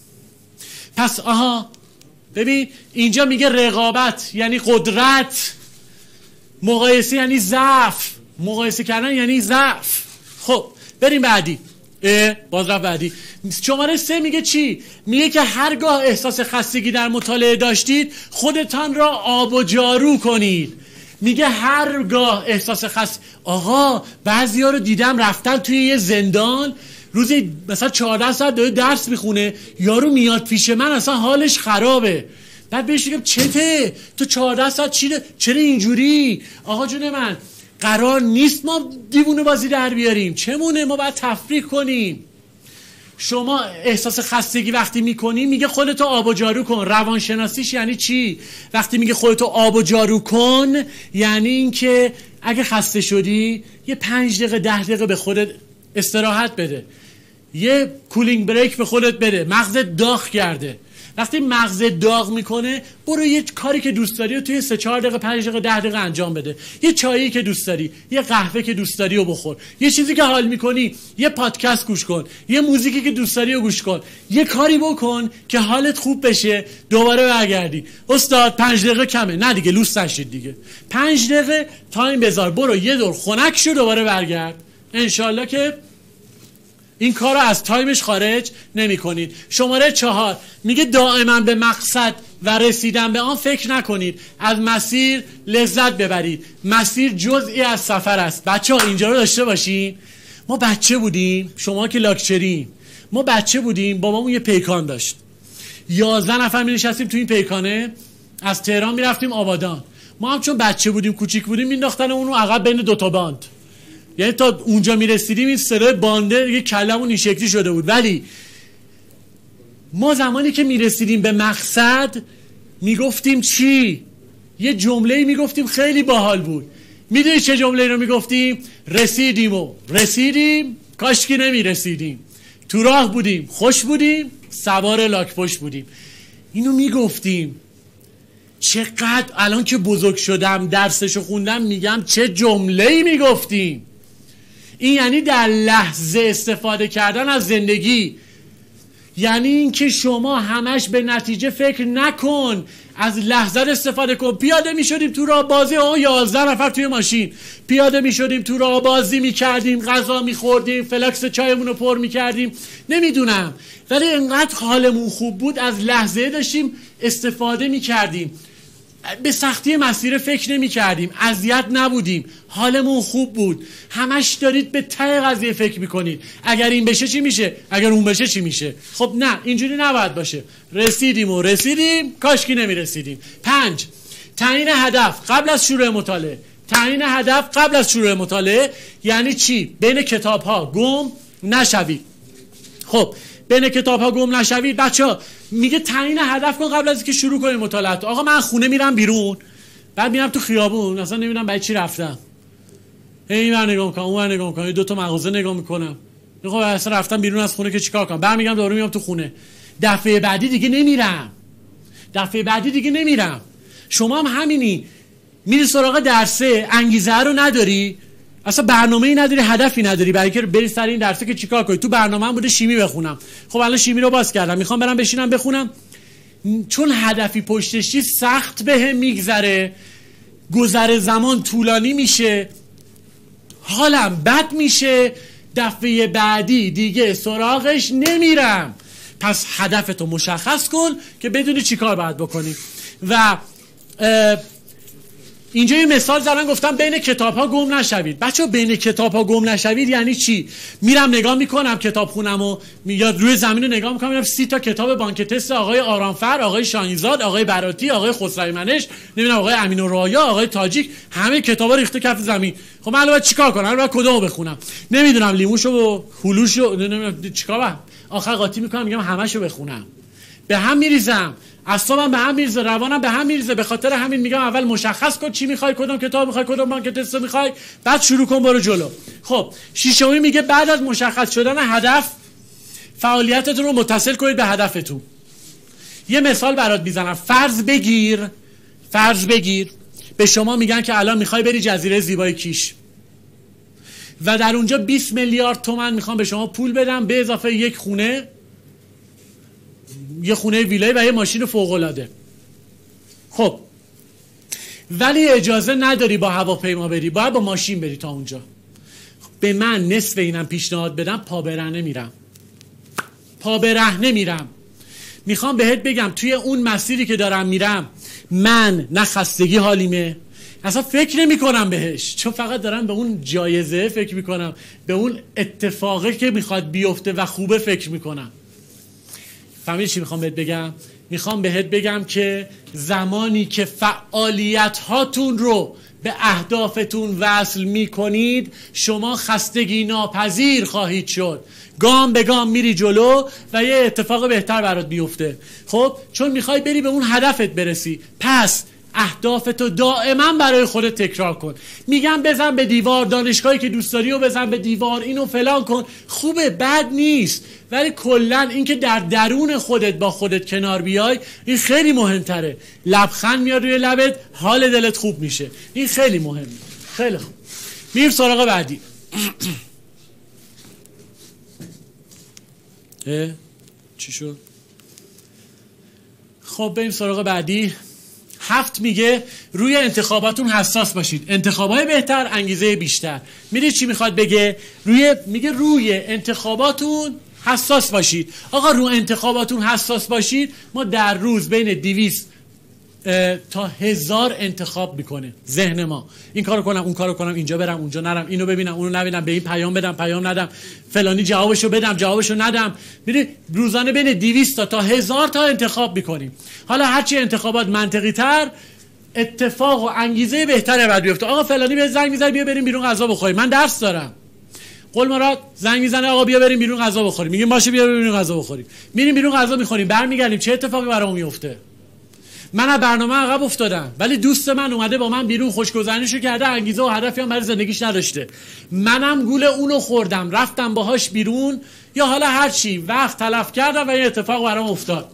پس آها ببین اینجا میگه رقابت یعنی قدرت، مقایسه یعنی ضعف، مقایسه کردن یعنی ضعف. خب بریم بعدی. باز رفت بعدی. شماره سه میگه چی؟ میگه که هرگاه احساس خستگی در مطالعه داشتید خودتان را آب و جارو کنید. میگه هرگاه احساس خست، آقا بعضیا رو دیدم رفتن توی یه زندان، روزی مثلا چهارده ساعت داره درس میخونه، یارو میاد پیش من اصلا حالش خرابه، بعد بهش میگم چته تو چهارده ساعت چیه، چرا اینجوری؟ آقا جون من قرار نیست ما دیوونه بازی در بیاریم، چمونه ما باید تفریح کنیم. شما احساس خستگی وقتی میکنی میگه خودتو آب و جارو کن. روانشناسیش یعنی چی؟ وقتی میگه خودتو آب و جارو کن یعنی این که اگه خسته شدی یه پنج دقیقه ده دقیقه به خودت استراحت بده، یه کولینگ بریک به خودت بده، مغزت داغ کرده. وقتی مغزت داغ میکنه برو یه کاری که دوست داری رو توی سه چهار دقیقه پنج دقیقه ده دقیقه انجام بده. یه چایی که دوست داری، یه قهوه که دوست داری رو بخور، یه چیزی که حال میکنی، یه پادکست گوش کن، یه موزیکی که دوست داری رو گوش کن، یه کاری بکن که حالت خوب بشه، دوباره برگردی. استاد پنج دقیقه کمه. نه دیگه لوس نشید دیگه، پنج دقیقه تایم بذار، برو یه دور خنک شو دوباره برگرد. انشالله که این کار رو از تایمش خارج نمی کنید. شماره چهار میگه دائما به مقصد و رسیدن به آن فکر نکنید، از مسیر لذت ببرید. مسیر جزئی از سفر است. بچه ها اینجا رو داشته باشین. ما بچه بودیم، شما که لاکچرین، ما بچه بودیم، بابامون یه پیکان داشت، یازده نفر می نشستیم تو این پیکانه، از تهران می رفتیم آبادان. ما هم چون بچه بودیم کوچیک بودیم مینداختن اونو عقب بین دوتا باند، یعنی تا اونجا میرسیدیم این سره بانده یه کلمون این شکلی شده بود. ولی ما زمانی که میرسیدیم به مقصد میگفتیم چی؟ یه جمله‌ای میگفتیم خیلی باحال بود. میدونی چه جمله‌ای رو میگفتیم؟ رسیدیم و رسیدیم کاشکی نمیرسیدیم، تو راه بودیم خوش بودیم، سوار لاک‌پشت بودیم. اینو میگفتیم. چقدر الان که بزرگ شدم درسشو خوندم میگم چه جمله‌ای میگفتیم. این یعنی در لحظه استفاده کردن از زندگی. یعنی اینکه شما همش به نتیجه فکر نکن، از لحظه استفاده کن. پیاده می شدیم تو راه بازی، آه یازده نفر توی ماشین پیاده می شدیم تو راه بازی می کردیم، غذا می خوردیم، فلاکس چایمون رو پر می کردیم، نمیدونم، ولی انقدر حالمون خوب بود از لحظه داشتیم استفاده می کردیم، به سختی مسیر فکر نمی کردیم، اذیت نبودیم، حالمون خوب بود. همش دارید به ته قضیه فکر میکنید، اگر این بشه چی میشه، اگر اون بشه چی میشه. خب نه، اینجوری نباید باشه. رسیدیم و رسیدیم، کاشکی نمی رسیدیم. پنج، تعیین هدف قبل از شروع مطالعه. تعیین هدف قبل از شروع مطالعه یعنی چی؟ بین کتاب ها گم نشوید. خب بین کتاب ها گم نشوید. بچه ها میگه تعیین هدف کن قبل از اینکه شروع کنی مطالعه. آقا من خونه میرم بیرون، بعد میرم تو خیابون، اصلا نمیدونم برای چی رفتم، این ور نگاه میکنم، اون ور نگاه میکنم، دو تا مغازه نگاه میکنم، خب اصلا رفتم بیرون از خونه که چیکار کنم، برمیگردم دوباره میام تو خونه. دفعه بعدی دیگه نمیرم، دفعه بعدی دیگه نمیرم. شما هم همینی، میری سراغ درسه، انگیزه رو نداری، اصلا برنامه‌ای نداری، هدفی نداری برای اینکه بری سر این درسه که چیکار کنی. تو برنامه‌ام بوده شیمی بخونم، خب الان شیمی رو باز کردم، میخوام برم بشینم بخونم، چون هدفی پشتشی سخت بهم میگذره، گذر زمان طولانی میشه، حالم بد میشه، دفعه بعدی دیگه سراغش نمیرم. پس هدفتو مشخص کن که بدونی چیکار باید بکنی. و اینجا یه مثال زدن، گفتم بین کتاب ها گم نشوید. بچه بین کتاب ها گم نشوید یعنی چی؟ میرم نگاه میکنم کتاب خونم و یا روی زمین رو نگاه میکنم، میرم سی تا کتاب بانک تست آقای آرامفر، آقای شاهینزاد، آقای براتی، آقای خسروی منش، نمیدونم آقای امین الرایا، آقای تاجیک، همه کتابا ریخته کف زمین. خب من الان چیکار کنم؟ الان کدومو بخونم؟ نمیدونم، لیموشو و هلوشو نمیدونم چیکار، آخر قاطی میکنم میگم همشو بخونم، به هم میریزم، اعصابم به هم میریزه، روانم به هم میریزه. به خاطر همین میگم اول مشخص کن چی میخوای، کدوم کتاب میخوای، کدوم بانک تست میخوای، بعد شروع کن برو جلو. خب ششمی میگه بعد از مشخص شدن هدف فعالیتتون رو متصل کنید به هدفتون. یه مثال برات میزنم. فرض بگیر فرض بگیر به شما میگن که الان میخوای بری جزیره زیبای کیش و در اونجا بیست میلیارد تومان میخوام به شما پول بدم به اضافه یک خونه، یه خونه ویلای و یه ماشین فوق‌العاده. خب ولی اجازه نداری با هواپیما بری، باید با ماشین بری تا اونجا. به من نصف اینم پیشنهاد بدم، پا برهنه میرم، پا برهنه میرم. میخوام بهت بگم توی اون مسیری که دارم میرم من نه خستگی حالیمه، اصلا فکر نمی کنم بهش، چون فقط دارم به اون جایزه فکر میکنم، به اون اتفاقی که میخواد بیفته و خوبه فکر میکنم. فهمیدی چی میخوام بهت بگم؟ میخوام بهت بگم که زمانی که فعالیت هاتون رو به اهدافتون وصل میکنید شما خستگی ناپذیر خواهید شد، گام به گام میری جلو و یه اتفاق بهتر برات بیفته. خب چون میخوای بری به اون هدفت برسی، پس اهدافتو دائما برای خودت تکرار کن. میگم بزن به دیوار، دانشگاهی که دوست داری و بزن به دیوار، اینو فلان کن، خوبه، بد نیست، ولی کلا اینکه در درون خودت با خودت کنار بیای این خیلی مهمتره. لبخند میاد روی لبت، حال دلت خوب میشه، این خیلی مهمه. خیلی خوب، میریم سراغ بعدی. اه چی شد؟ خب بریم سراغ بعدی. هفت میگه روی انتخاباتون حساس باشید، انتخابای بهتر، انگیزه بیشتر. میدید چی میخواد بگه؟ روی میگه روی انتخاباتون حساس باشید. آقا رو انتخاباتون حساس باشید، ما در روز بین دویست تا هزار انتخاب میکنه ذهن ما. این کارو کنم، اون کارو کنم، اینجا برم، اونجا نرم، اینو ببینم، اونو نبینم، به این پیام بدم، پیام ندم، فلانی جوابشو بدم، جوابشو ندم. ببین روزانه بین دویست تا تا هزار تا انتخاب میکنیم. حالا هرچی انتخابات منطقی تر، اتفاق و انگیزه بهتره بعد بیفته. آقا فلانی به زنگ میزنه بیا بریم بیرون غذا بخوریم، من درس دارم. قول مراد زنگ میزنه آقا بیا بریم بیرون غذا بخوریم، میگیم باشه بیا بریم بیرون غذا بخوریم، میریم بیرون غذا میخوریم، برمیگردیم، چه اتفاقی برامون میفته؟ من از برنامه عقب افتادم، ولی دوست من اومده با من بیرون، خوشگذرونیشو کرده، انگیزه و هدفی هم برای زندگیش نداشته، منم گول اونو خوردم، رفتم باهاش بیرون، یا حالا هر چی، وقت تلف کردم و این اتفاق برام افتاد.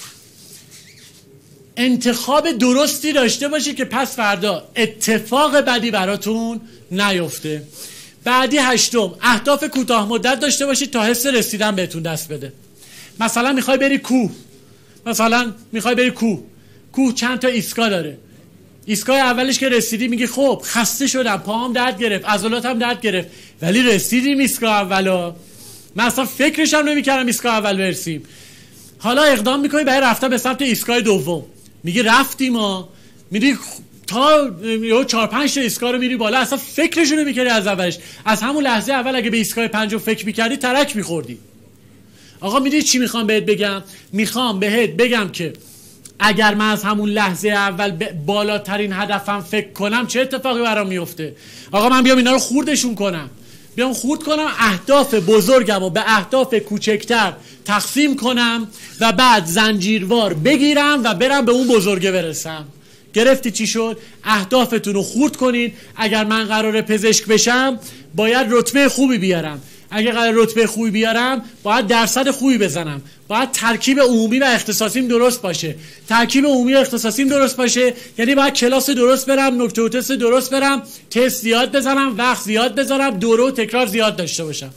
انتخاب درستی داشته باشی که پس فردا اتفاق بدی براتون نیفته. بعدی هشتم، اهداف کوتاه مدت داشته باشید تا حس رسیدن بهتون دست بده. مثلا میخوای بری کوه، مثلا میخوای بری کوه، کوه چند تا ایستگاه داره. ایستگاه اولش که رسیدی میگی خب خسته شدم، پاهم درد گرفت، عضلاتم درد گرفت، ولی رسیدیم ایستگاه اولا. من اصلا فکرش هم نمیکردم ایستگاه اول برسیم. حالا اقدام میکنی برای رفتن به سمت ایستگاه دوم، میگی رفتیم ها، میری تا چهار پنج تا ایستگاه رو میری بالا، اصلا فکرش رو نمیکردی از اولش. از همون لحظه اول اگه به ایستگاه پنجم فکر میکردی ترک میخوردی. آقا میدونی چی میخوام بهت بگم؟ میخوام بهت بگم که اگر من از همون لحظه اول بالاترین هدفم فکر کنم چه اتفاقی برام میفته؟ آقا من بیام اینا رو خوردشون کنم، بیام خورد کنم، اهداف بزرگم رو به اهداف کوچکتر تقسیم کنم و بعد زنجیروار بگیرم و برم به اون بزرگه برسم. گرفتی چی شد؟ اهدافتون رو خورد کنید. اگر من قراره پزشک بشم باید رتبه خوبی بیارم، اگر قرار رتبه خوبی بیارم باید درصد خوبی بزنم، باید ترکیب عمومی و اختصاصیم درست باشه. ترکیب عمومی و اختصاصیم درست باشه یعنی باید کلاس درست برم، نکته و تست درست برم، تست زیاد بزنم، وقت زیاد بذارم، دوره و تکرار زیاد داشته باشم.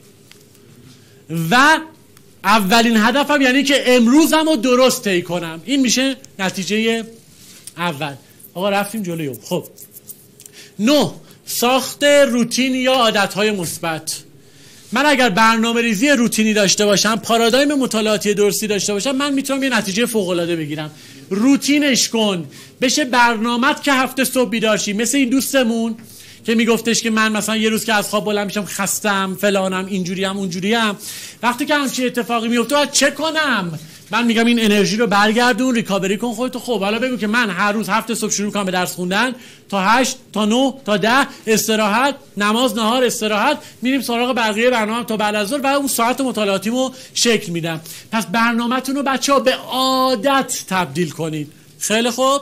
و اولین هدفم یعنی که امروزم رو درست طی کنم. این میشه نتیجه اول. آقا رفتیم جلوی. خب نه، ساخت روتین یا عادتهای مثبت. من اگر برنامه ریزی روتینی داشته باشم، پارادایم مطالعاتی درستی داشته باشم، من میتونم یه نتیجه فوق العاده بگیرم. روتینش کن بشه برنامه‌ت که هفته صبح بیدار شی. مثل این دوستمون که میگفتش که من مثلا یه روز که از خواب بلند میشم خستم، فلانم، اینجوریم اونجوریم، وقتی که همچین اتفاقی میفته باید چه کنم؟ من میگم این انرژی رو برگردون، ریکاوری کن خودتو. خب حالا بگو که من هر روز هفت صبح شروع کنم به درس خوندن، تا هشت تا نه تا ده استراحت، نماز، نهار، استراحت، میریم سراغ بقیه برنامه تا بعد از ظهر و اون ساعت مطالعاتیمو شکل میدم. پس برنامه‌تون رو بچه‌ها به عادت تبدیل کنید. خیلی خوب،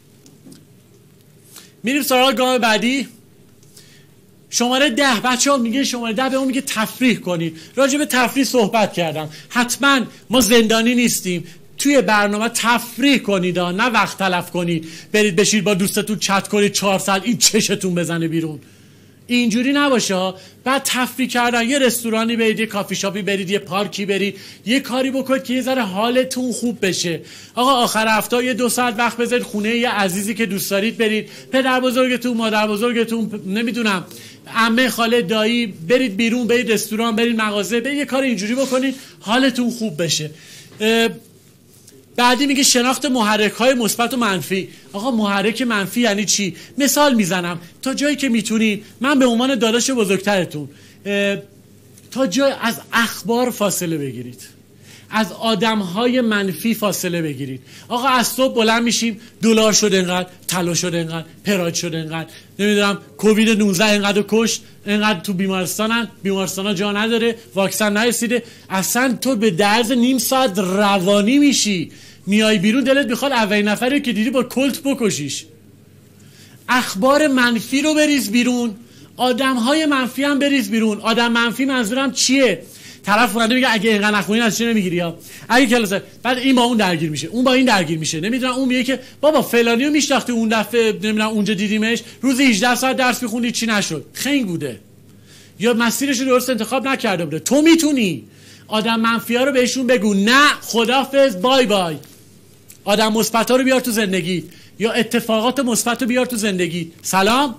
میریم سراغ گام بعدی. شماره ده. بچه ها میگه شماره ده به اون میگه تفریح کنید. راجع به تفریح صحبت کردم. حتما ما زندانی نیستیم. توی برنامه تفریح کنید، نه وقت تلف کنید برید بشید با دوستتون چت کنید چهار ساعت این چشتون بزنه بیرون. اینجوری نباشه ها. بعد تفریح کردن، یه رستورانی برید، یه کافی شاپی برید، یه پارکی برید، یه کاری بکنید که یه ذره حالتون خوب بشه. آقا آخر هفته یه دو ساعت وقت بذارید خونه یه عزیزی که دوست دارید برید، پدر بزرگتون، مادر بزرگتون، نمیدونم عمه، خاله، دایی، برید بیرون، برید رستوران، برید مغازه، برید یه کار اینجوری بکنید حالتون خوب بشه. بعدی میگه شناخت محرک‌های مثبت و منفی. آقا محرک منفی یعنی چی؟ مثال میزنم. تا جایی که میتونید، من به عنوان داداش بزرگترتون، تا جای از اخبار فاصله بگیرید، از آدم‌های منفی فاصله بگیرید. آقا از صبح بلند میشیم دلار شد اینقدر، طلا شد اینقدر، پراید شد اینقدر، نمیدونم کووید نوزده اینقدر کشت، اینقدر تو بیمارستانن، بیمارستانا جا نداره، واکسن نرسیده. اصلا تو به درز نیم ساعت روانی میشی، میای بیرون دلت میخواد اولین نفری که دیدی با کلت بکشیش. اخبار منفی رو بریز بیرون، آدم‌های منفی هم بریز بیرون. آدم منفی منظورم چیه؟ طرف اومده میگه اگه اینقدر نخونی از چی نمیگیری ها، اگه کلاس، بعد این با اون درگیر میشه، اون با این درگیر میشه، نمیدونم اون میگه که بابا فلانیو میشناختی اون دفعه، نمیدونم اونجا دیدیمش روزی هجده ساعت درس میخوندی چی نشد، خنگ بوده یا مسیرش رو درست انتخاب نکرده بوده. تو میتونی آدم منفی‌ها رو بهشون بگو نه خدافظ بای بای، آدم مثبت‌ها رو بیار تو زندگی یا اتفاقات مثبت رو بیار تو زندگی. سلام،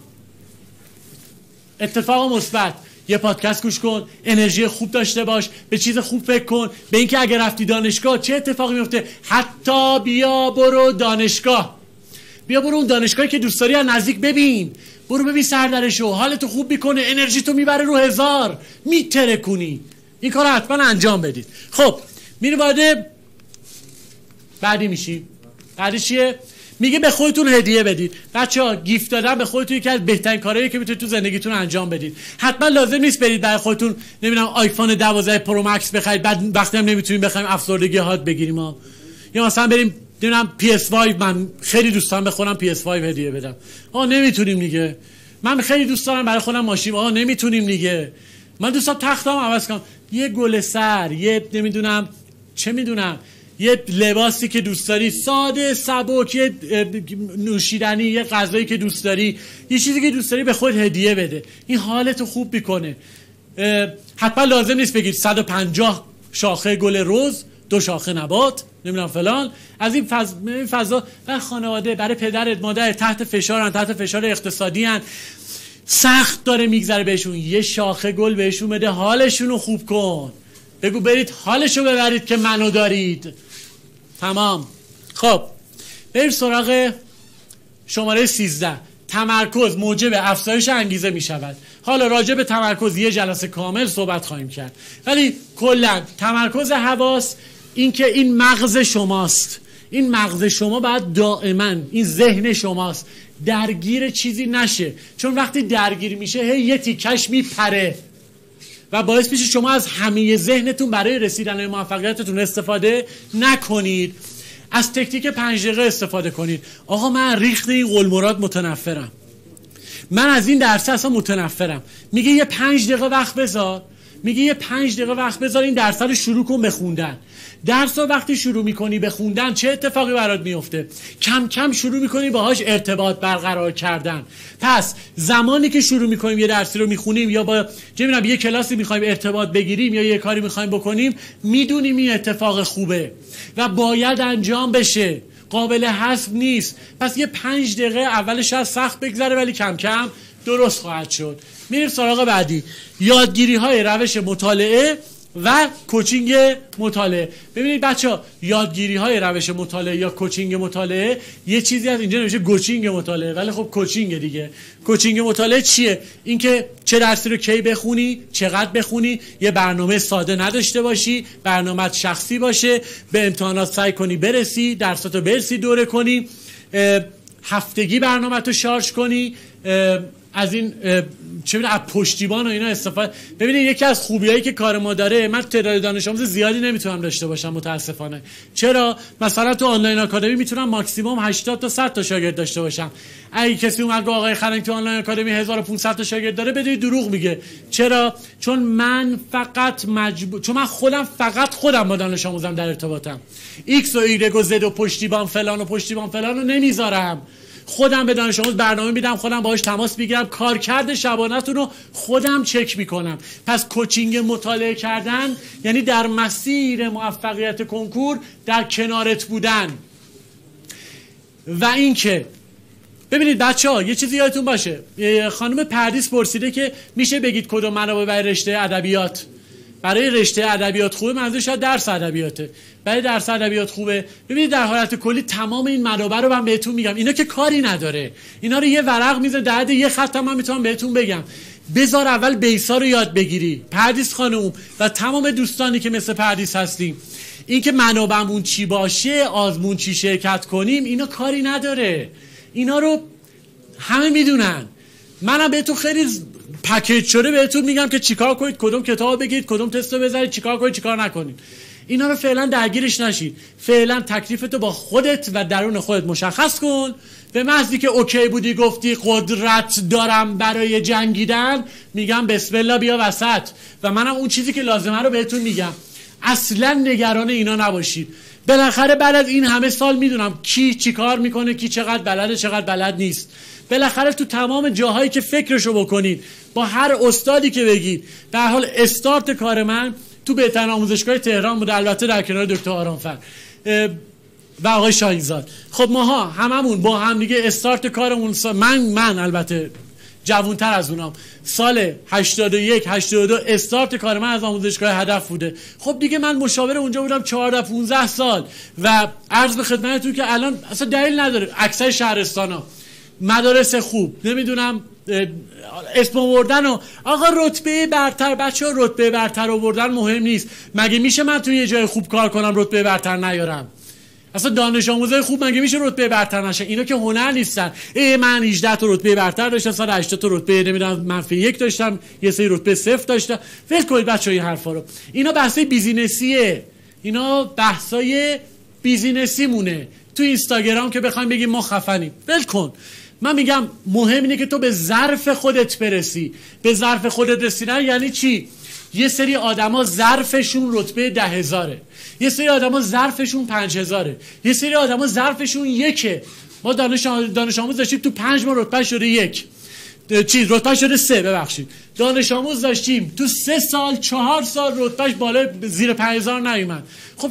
اتفاق مثبت، یه پادکست گوش کن، انرژی خوب داشته باش، به چیز خوب فکر کن، به اینکه اگر رفتی دانشگاه چه اتفاقی میفته. حتی بیا برو دانشگاه، بیا برو اون دانشگاهی که دوست داری از نزدیک ببین، برو ببین سردرشو، حالتو خوب میکنه، انرژی تو میبره رو هزار، میترکونی. این کار حتما انجام بدید. خب میری وارد بعدی میشی. بعدی چیه؟ میگه به خودتون هدیه بدید. بچه‌ها گیفت دادن به خودتون یکی از بهترین کارهاییه که میتونید تو زندگیتون انجام بدید. حتما لازم نیست برید برای خودتون نمیدونم آیفون دوازده پرو مکس بخرید، بعد وقتی هم نمیتونیم بخریم افسردگی هات بگیریم ها. یا مثلا بریم نمیدونم پی اس پنج، من خیلی دوست دارم به خودم پی اس پنج هدیه بدم. آ نمیتونیم دیگه. من خیلی دوست دارم برای خودم ماشین، آ نمیتونیم دیگه. من دوست دارم تختام عوض کنم، یه گل سر، یه نمیدونم چه میدونم، یه لباسی که دوست داری، ساده سبک، یه نوشیدنی، یه غذایی که دوست داری، یه چیزی که دوست داری به خود هدیه بده. این حالتو خوب میکنه. حتما لازم نیست بگید صد و پنجاه شاخه گل رز دو شاخه نبات، نمیدونم فلان، از این فضا, فضا و خانواده برای پدرت مادر تحت فشارن، تحت فشار اقتصادی هن، سخت داره میگذره بهشون، یه شاخه گل بهشون بده، حالشون رو خوب کن، بگو برید حالشو ببرید که منو دارید. تمام. خب بریم سراغ شماره سیزده. تمرکز موجب افزایش انگیزه می شود. حالا راجع به تمرکز یه جلسه کامل صحبت خواهیم کرد، ولی کلا تمرکز حواس این که این مغز شماست، این مغز شما باید دائما، این ذهن شماست، درگیر چیزی نشه، چون وقتی درگیر میشه هی یه تیکش میپره و باعث میشه شما از همه ذهنتون برای رسیدن به موفقیتتون استفاده نکنید. از تکنیک پنج دقیقه استفاده کنید. آقا من ریخت این قلمرات متنفرم، من از این درس اصلا متنفرم. میگه یه پنج دقیقه وقت بذار، میگه یه پنج دقیقه وقت بذار این درس رو شروع کن بخوندن. درس رو وقتی شروع میکنی بخوندن چه اتفاقی برات میفته؟ کم کم شروع میکنی باهاش ارتباط برقرار کردن. پس زمانی که شروع میکنیم یه درسی رو میخونیم یا با چه میدونم یه کلاسی میخوایم ارتباط بگیریم یا یه کاری میخوایم بکنیم، میدونیم این اتفاق خوبه و باید انجام بشه، قابل حذف نیست. پس یه پنج دقیقه اولش از سخت بگذره ولی کم کم درست خواهد شد. میریم سراغ بعدی، یادگیری های روش مطالعه و کوچینگ مطالعه. ببینید بچه ها، یادگیری های روش مطالعه یا کوچینگ مطالعه یه چیزی از اینجا نمیشه کوچینگ مطالعه، ولی خب کوچینگ دیگه. کوچینگ مطالعه چیه؟ اینکه چه درسی رو کی بخونی، چقدر بخونی، یه برنامه ساده نداشته باشی، برنامه شخصی باشه، به امتحانات سعی کنی برسی، درساتو برسی دوره کنی، هفتگی برنامه تو شارژ کنی، از این چه می‌دونم از پشتیبان و اینا استفاده. ببینید یکی از خوبیایی که کار ما داره، من تعداد دانش آموز زیادی نمیتونم داشته باشم متاسفانه. چرا؟ مثلا تو آنلاین آکادمی میتونم ماکسیمم هشتاد تا صد تا شاگرد داشته باشم. اگه کسی اومد گفت آقای خرنگ تو آنلاین آکادمی هزار و پانصد تا شاگرد داره، بدونید دروغ میگه. چرا؟ چون من فقط مجبور، چون من خودم فقط خودم با دانش آموزم در ارتباطم. ایکس و ایگرگ و زد و پشتیبان فلان و پشتیبان فلان رو نمیذارم. خودم به دانش آموز برنامه میدم، خودم باهاش تماس میگیرم، کارکرد شبانه‌تون رو خودم چک میکنم. پس کوچینگ مطالعه کردن یعنی در مسیر موفقیت کنکور در کنارت بودن. و اینکه ببینید بچه‌ها یه چیزی یادتون باشه، خانم پردیس پرسیده که میشه بگید کدوم منابع برای رشته ادبیات؟ برای رشته ادبیات خوبه، منظور شاید درس ادبیاته. برای درس ادبیات خوبه. ببینید در حالت کلی تمام این منابع رو من بهتون میگم، اینا که کاری نداره، اینا رو یه ورق میذاره در حد یه خط، من میتونم بهتون بگم. بذار اول بیسا رو یاد بگیری. پردیس خانم و تمام دوستانی که مثل پردیس هستیم، این که منابعمون چی باشه، آزمون چی شرکت کنیم، اینا کاری نداره. اینا رو همه میدونن. منم بهتون خیلی پکیج شده بهتون میگم که چیکار کنید، کدوم کتاب بگید، کدوم تست رو بذارید، چیکار کنید، چیکار نکنید. اینا رو فعلا درگیرش نشید. فعلا تکلیفتو با خودت و درون خودت مشخص کن. به محضی که اوکی بودی گفتی قدرت دارم برای جنگیدن، میگم بسم الله بیا وسط و منم اون چیزی که لازمه رو بهتون میگم. اصلا نگران اینا نباشید. بالاخره بعد از این همه سال میدونم کی چی کار میکنه، کی چقدر بلده، چقدر بلد نیست. بالاخره تو تمام جاهایی که فکرشو بکنید، با هر استادی که بگید، در حال استارت کار من تو بهترین آموزشگاه تهران بود، البته در کنار دکتر آرامفر و آقای شاهینزاد. خب ماها هممون با هم دیگه استارت کارمون، من من البته جوانتر از اونام، سال هشتاد و یک هشتاد و دو استارت کار من از آموزشگاه هدف بوده. خب دیگه من مشاور اونجا بودم چهارده پانزده سال و عرض به خدمتتون که الان اصلا دلیل نداره اکثر شهرستانا مدارس خوب، نمیدونم اسم آوردن و آقا رتبه برتر، بچه‌ها رتبه برتر آوردن مهم نیست. مگه میشه من توی یه جای خوب کار کنم رتبه برتر نیارم؟ اصلا دانش آموزای خوب مگه میشه رتبه برتر نشه؟ اینا که هنر نیستن. ای من هجده تا رتبه برتر داشتم، سال هشتاد تا رتبه نمیدونم منفی یک داشتم، یه سری رتبه صفر داشتم. ول کنید بچه‌ها این حرفا رو. اینا بحثای بیزینسیه. اینا بحثای بیزینسی مونه. تو اینستاگرام که بخوایم بگیم ما خفنیم، ول کن. من میگم مهم اینه که تو به ظرف خودت برسی. به ظرف خودت رسیدن یعنی چی؟ یه سری آدما ظرفشون رتبه ده هزاره، یه سری آدما ظرفشون پنج هزاره، یه سری آدما ظرفشون یکه. ما دانش دانش آموز داشتیم تو پنج ماه رتبه شده یک، چیز رتبه شده سه، ببخشید. دانش آموز داشتیم تو سه سال چهار سال رتبهش بالا زیر پنج هزار نیومد. خب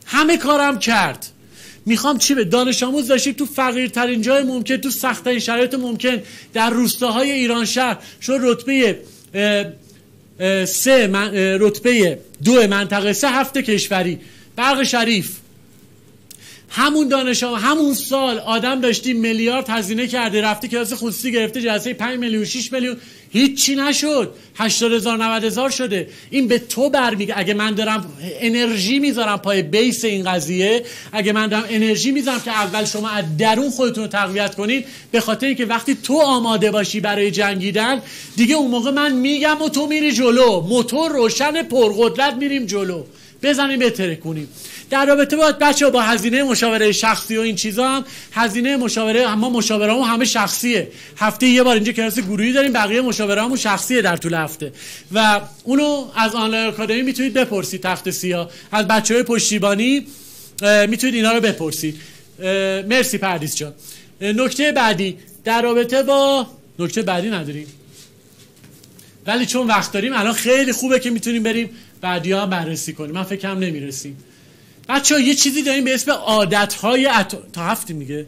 همه کارم کرد. میخوام چی به دانش آموز داشتیم تو فقیرترین جای ممکن، تو سخت‌ترین شرایط ممکن، در روستاهای ایران شهر شو رتبه اه اه سه من رتبه دو منطقه سه هفته کشوری برق شریف. همون دانش آموز همون سال آدم داشتیم میلیارد هزینه کرده، رفته کلاس خصوصی گرفته جلسه پنج میلیون شش میلیون، هیچی نشد، هشتاد هزار نود هزار شده. این به تو برمیگه. اگه من دارم انرژی میذارم پای بیس این قضیه، اگه من دارم انرژی میذارم که اول شما از درون خودتون رو تقویت کنید، به خاطر اینکه وقتی تو آماده باشی برای جنگیدن دیگه اون موقع من میگم و تو میری جلو، موتور روشن پرقدرت میریم جلو، بزنیم بهتره کنیم. در رابطه با بچه‌ها با هزینه مشاوره شخصی و این چیزا هم هزینه مشاوره، اما مشاوره‌مون همه شخصیه. هفته یه بار اینجا کلاس گروهی داریم، بقیه مشاوره‌مون شخصیه در طول هفته و اونو از آنلاین آکادمی میتونید بپرسید. تخت سیاه از بچه‌های پشتیبانی میتونید اینا رو بپرسید. مرسی پردیس جان. نکته بعدی در رابطه با نکته بعدی نداریم، ولی چون وقت داریم الان خیلی خوبه که میتونیم بریم بعدی‌ها هم بررسی کنیم. من فکرم نمیرسیم. بچه‌ها یه چیزی داریم به اسم عادت‌های اتمی. تا هفته میگه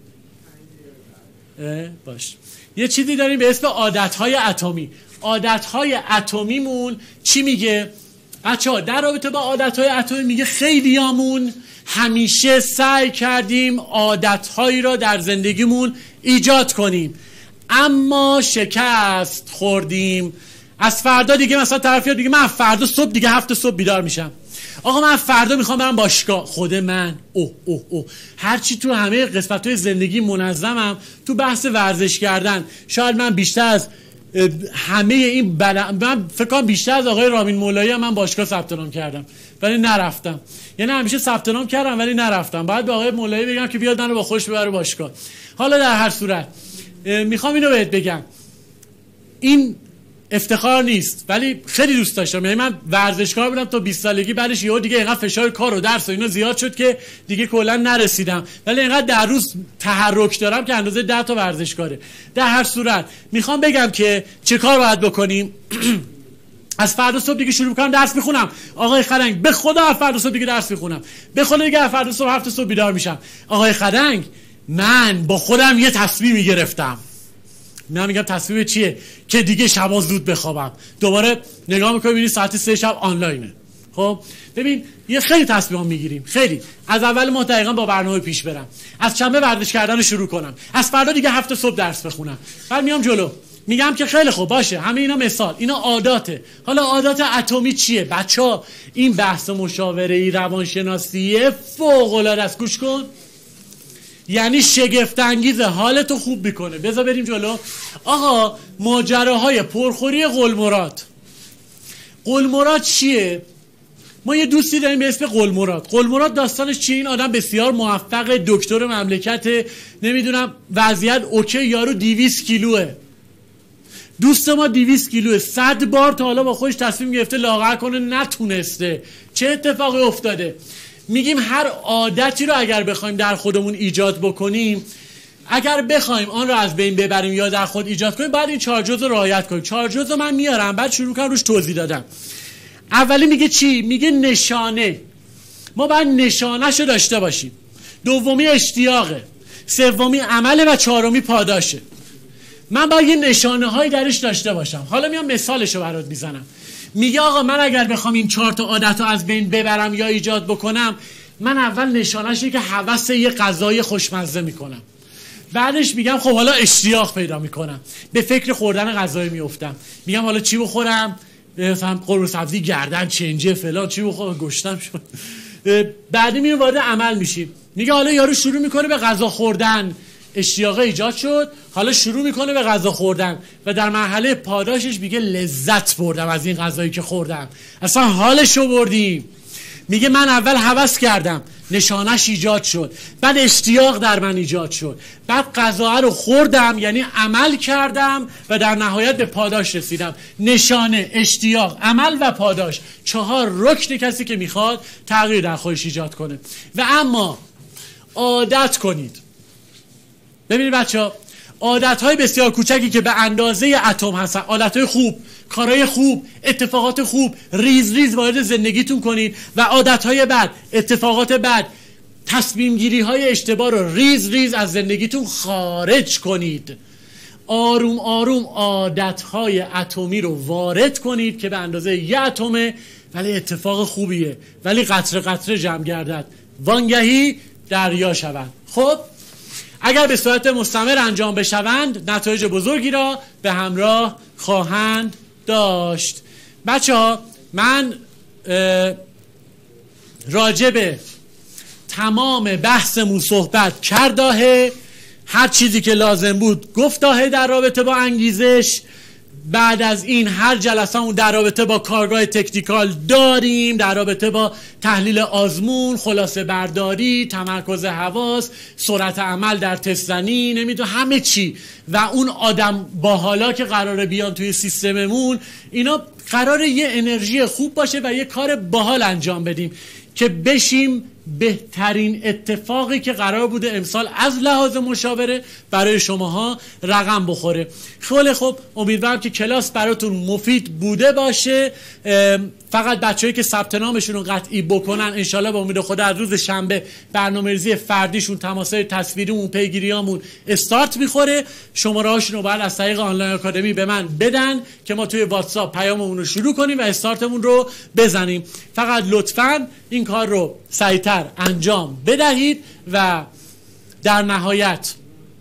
باش. یه چیزی داریم به اسم عادت‌های اتمی. عادت‌های اتمیمون چی میگه؟ بچه‌ها در رابطه با عادت‌های اتمی میگه خیلیامون همیشه سعی کردیم عادت‌هایی را در زندگیمون ایجاد کنیم، اما شکست خوردیم. از فردا دیگه مثلا طرفیات دیگه من فردا صبح دیگه هفت صبح بیدار میشم، آقا من فردا میخوام برم باشگاه. خود من اوه اوه اوه هرچی تو همه قسمت‌های زندگی منظمم، تو بحث ورزش کردن شاید من بیشتر از همه این بل... من فکر کنم بیشتر از آقای رامین مولایی هم من باشگاه ثبت نام کردم ولی نرفتم. یعنی همیشه ثبت نام کردم ولی نرفتم. بعد به آقای مولایی بگم که بیاد منو با خودش ببره باشگاه. حالا در هر صورت میخوام اینو بهت بگم، این افتخار نیست ولی خیلی دوست داشتم. یعنی من ورزشکار بودم تا بیست سالگی، بعدش یهو دیگه اینقدر فشار کار و درس و اینا زیاد شد که دیگه کلا نرسیدم، ولی اینقدر در روز تحرک دارم که اندازه ده تا ورزشکاره. در هر صورت میخوام بگم که چه کار باید بکنیم. از فردا صبح دیگه شروع میکنم درس میخونم. آقای خدنگ به خدا از فردا صبح دیگه درس میخونم، به خدا دیگه از فردا صبح هفت صبح بیدار میشم. آقای خدنگ من با خودم یه تصمیمی گرفتم. من میگم تصمیم چیه؟ که دیگه شبا زود بخوابم. دوباره نگاه میکنم ببینید ساعت سه شب آنلاینه. خب ببین یه خیلی تصمیمام میگیریم، خیلی از اول ما دقیقاً با برنامه پیش برم. از شنبه ورزش کردن رو شروع کنم، از فردا دیگه هفت صبح درس بخونم، بعد میام جلو. میگم که خیلی خوب باشه، همه اینا مثال، اینا عاداته. حالا عادات اتمی چیه؟ بچه‌ها این بحث مشاوره‌ای روانشناسی فوق العاده است. گوش کن، یعنی شگفت انگیزه، حالتو خوب میکنه. بذار بریم جلو. آقا ماجراهای پرخوری قلمراد. قلمراد چیه؟ ما یه دوستی داریم به اسم قلمراد. قلمراد داستانش چیه؟ این آدم بسیار موفق، دکتر مملکت، نمیدونم وضعیت اوکی، یارو دویست کیلوه. دوست ما دویست کیلوه، صد بار تا حالا با خودش تصمیم گرفته لاغر کنه نتونسته. چه اتفاقی افتاده؟ میگیم هر عادتی رو اگر بخوایم در خودمون ایجاد بکنیم، اگر بخوایم آن رو از بین ببریم یا در خود ایجاد کنیم، بعد این چهار جزء رو رعایت کنیم. چهار جزء من میارم بعد شروع کنم روش توضیح دادم. اولی میگه چی؟ میگه نشانه. ما باید نشانه‌شو داشته باشیم. دومی اشتیاقه، سومی عمله و چهارمی پاداشه. من باید یه نشانه هایی درش داشته باشم. حالا میام مثالشو برات میزنم. میگه آقا من اگر بخوام این چهار تا عادت رو از بین ببرم یا ایجاد بکنم، من اول نشانه‌شه که هوس یه غذای خوشمزه میکنم. بعدش میگم خب حالا اشتیاق پیدا میکنم، به فکر خوردن غذای میافتم. میگم حالا چی بخورم؟ مثلا قرمه سبزی، گردن چنجه، فلان، چی بخورم؟ گشتم شد. بعدی میریم وارد عمل میشیم. میگه حالا یارو شروع میکنه به غذا خوردن، اشتیاق ایجاد شد، حالا شروع میکنه به غذا خوردن و در مرحله پاداشش میگه لذت بردم از این غذایی که خوردم، اصلا حالشو بردیم. میگه من اول هوس کردم، نشانش ایجاد شد، بعد اشتیاق در من ایجاد شد، بعد غذا رو خوردم یعنی عمل کردم و در نهایت به پاداش رسیدم. نشانه، اشتیاق، عمل و پاداش، چهار رکن کسی که میخواد تغییر در خودش ایجاد کنه. و اما عادت کنید. ببینید بچه ها، عادتهای بسیار کوچکی که به اندازه اتم هستن، عادتهای خوب، کارهای خوب، اتفاقات خوب ریز ریز وارد زندگیتون کنید و عادتهای بد، اتفاقات بد، تصمیم گیری های اشتباه رو ریز ریز از زندگیتون خارج کنید. آروم آروم عادتهای اتمی رو وارد کنید که به اندازه یه اتمه ولی اتفاق خوبیه، ولی قطره قطره جمع گردد، وانگهی دریا شوند. خب اگر به صورت مستمر انجام بشوند نتایج بزرگی را به همراه خواهند داشت. بچه ها من راجع به تمام بحثمون صحبت کرداهه، هر چیزی که لازم بود گفتاهه در رابطه با انگیزش. بعد از این هر جلسه‌مون در رابطه با کارگاه تکنیکال داریم، در رابطه با تحلیل آزمون، خلاصه برداری، تمرکز حواس، سرعت عمل در تست زنی، نمیدونم همه چی و اون آدم باحالا که قراره بیان توی سیستممون، اینا قراره یه انرژی خوب باشه و یه کار باحال انجام بدیم که بشیم بهترین اتفاقی که قرار بوده امسال از لحاظ مشاوره برای شماها رقم بخوره. خیلی خوب، امیدوارم که کلاس براتون مفید بوده باشه. فقط بچه‌هایی که ثبت نامشون رو قطعی بکنن انشالله به امید خدا از روز شنبه برنامه‌ریزی فردیشون، تماس‌های تصویریمون، پیگیریامون استارت میخوره. شماره هاشون رو باید از طریق آنلاین آکادمی به من بدن که ما توی واتساپ پیاممون رو شروع کنیم و استارتمون رو بزنیم. فقط لطفاً این کار رو سریعتر انجام بدهید. و در نهایت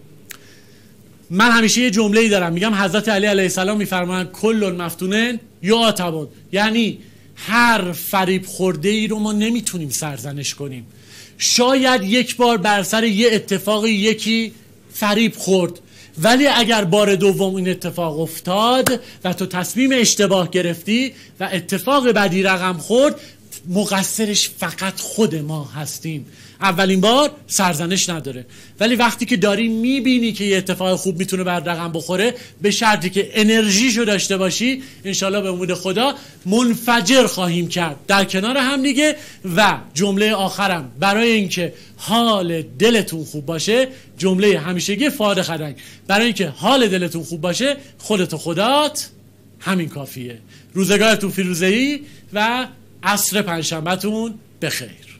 من همیشه یه جمله‌ای دارم، میگم حضرت علی علیه السلام میفرمایند کل مفتونن یعتبر، یعنی هر فریب خورده ای رو ما نمیتونیم سرزنش کنیم. شاید یک بار بر سر یه اتفاقی یکی فریب خورد، ولی اگر بار دوم این اتفاق افتاد و تو تصمیم اشتباه گرفتی و اتفاق بعدی رقم خورد، مقصرش فقط خود ما هستیم. اولین بار سرزنش نداره، ولی وقتی که داری میبینی که یه اتفاق خوب میتونه بر رقم بخوره، به شرطی که انرژیشو داشته باشی، انشالله به امید خدا منفجر خواهیم کرد در کنار هم دیگه. و جمله آخرم برای اینکه حال دلتون خوب باشه، جمله همیشگی فؤاد خدنگ، برای اینکه حال دلتون خوب باشه خودت و خدات همین کافیه. روزگارتون فیروزه‌ای و عصر پنجشنبه‌تون بخیر.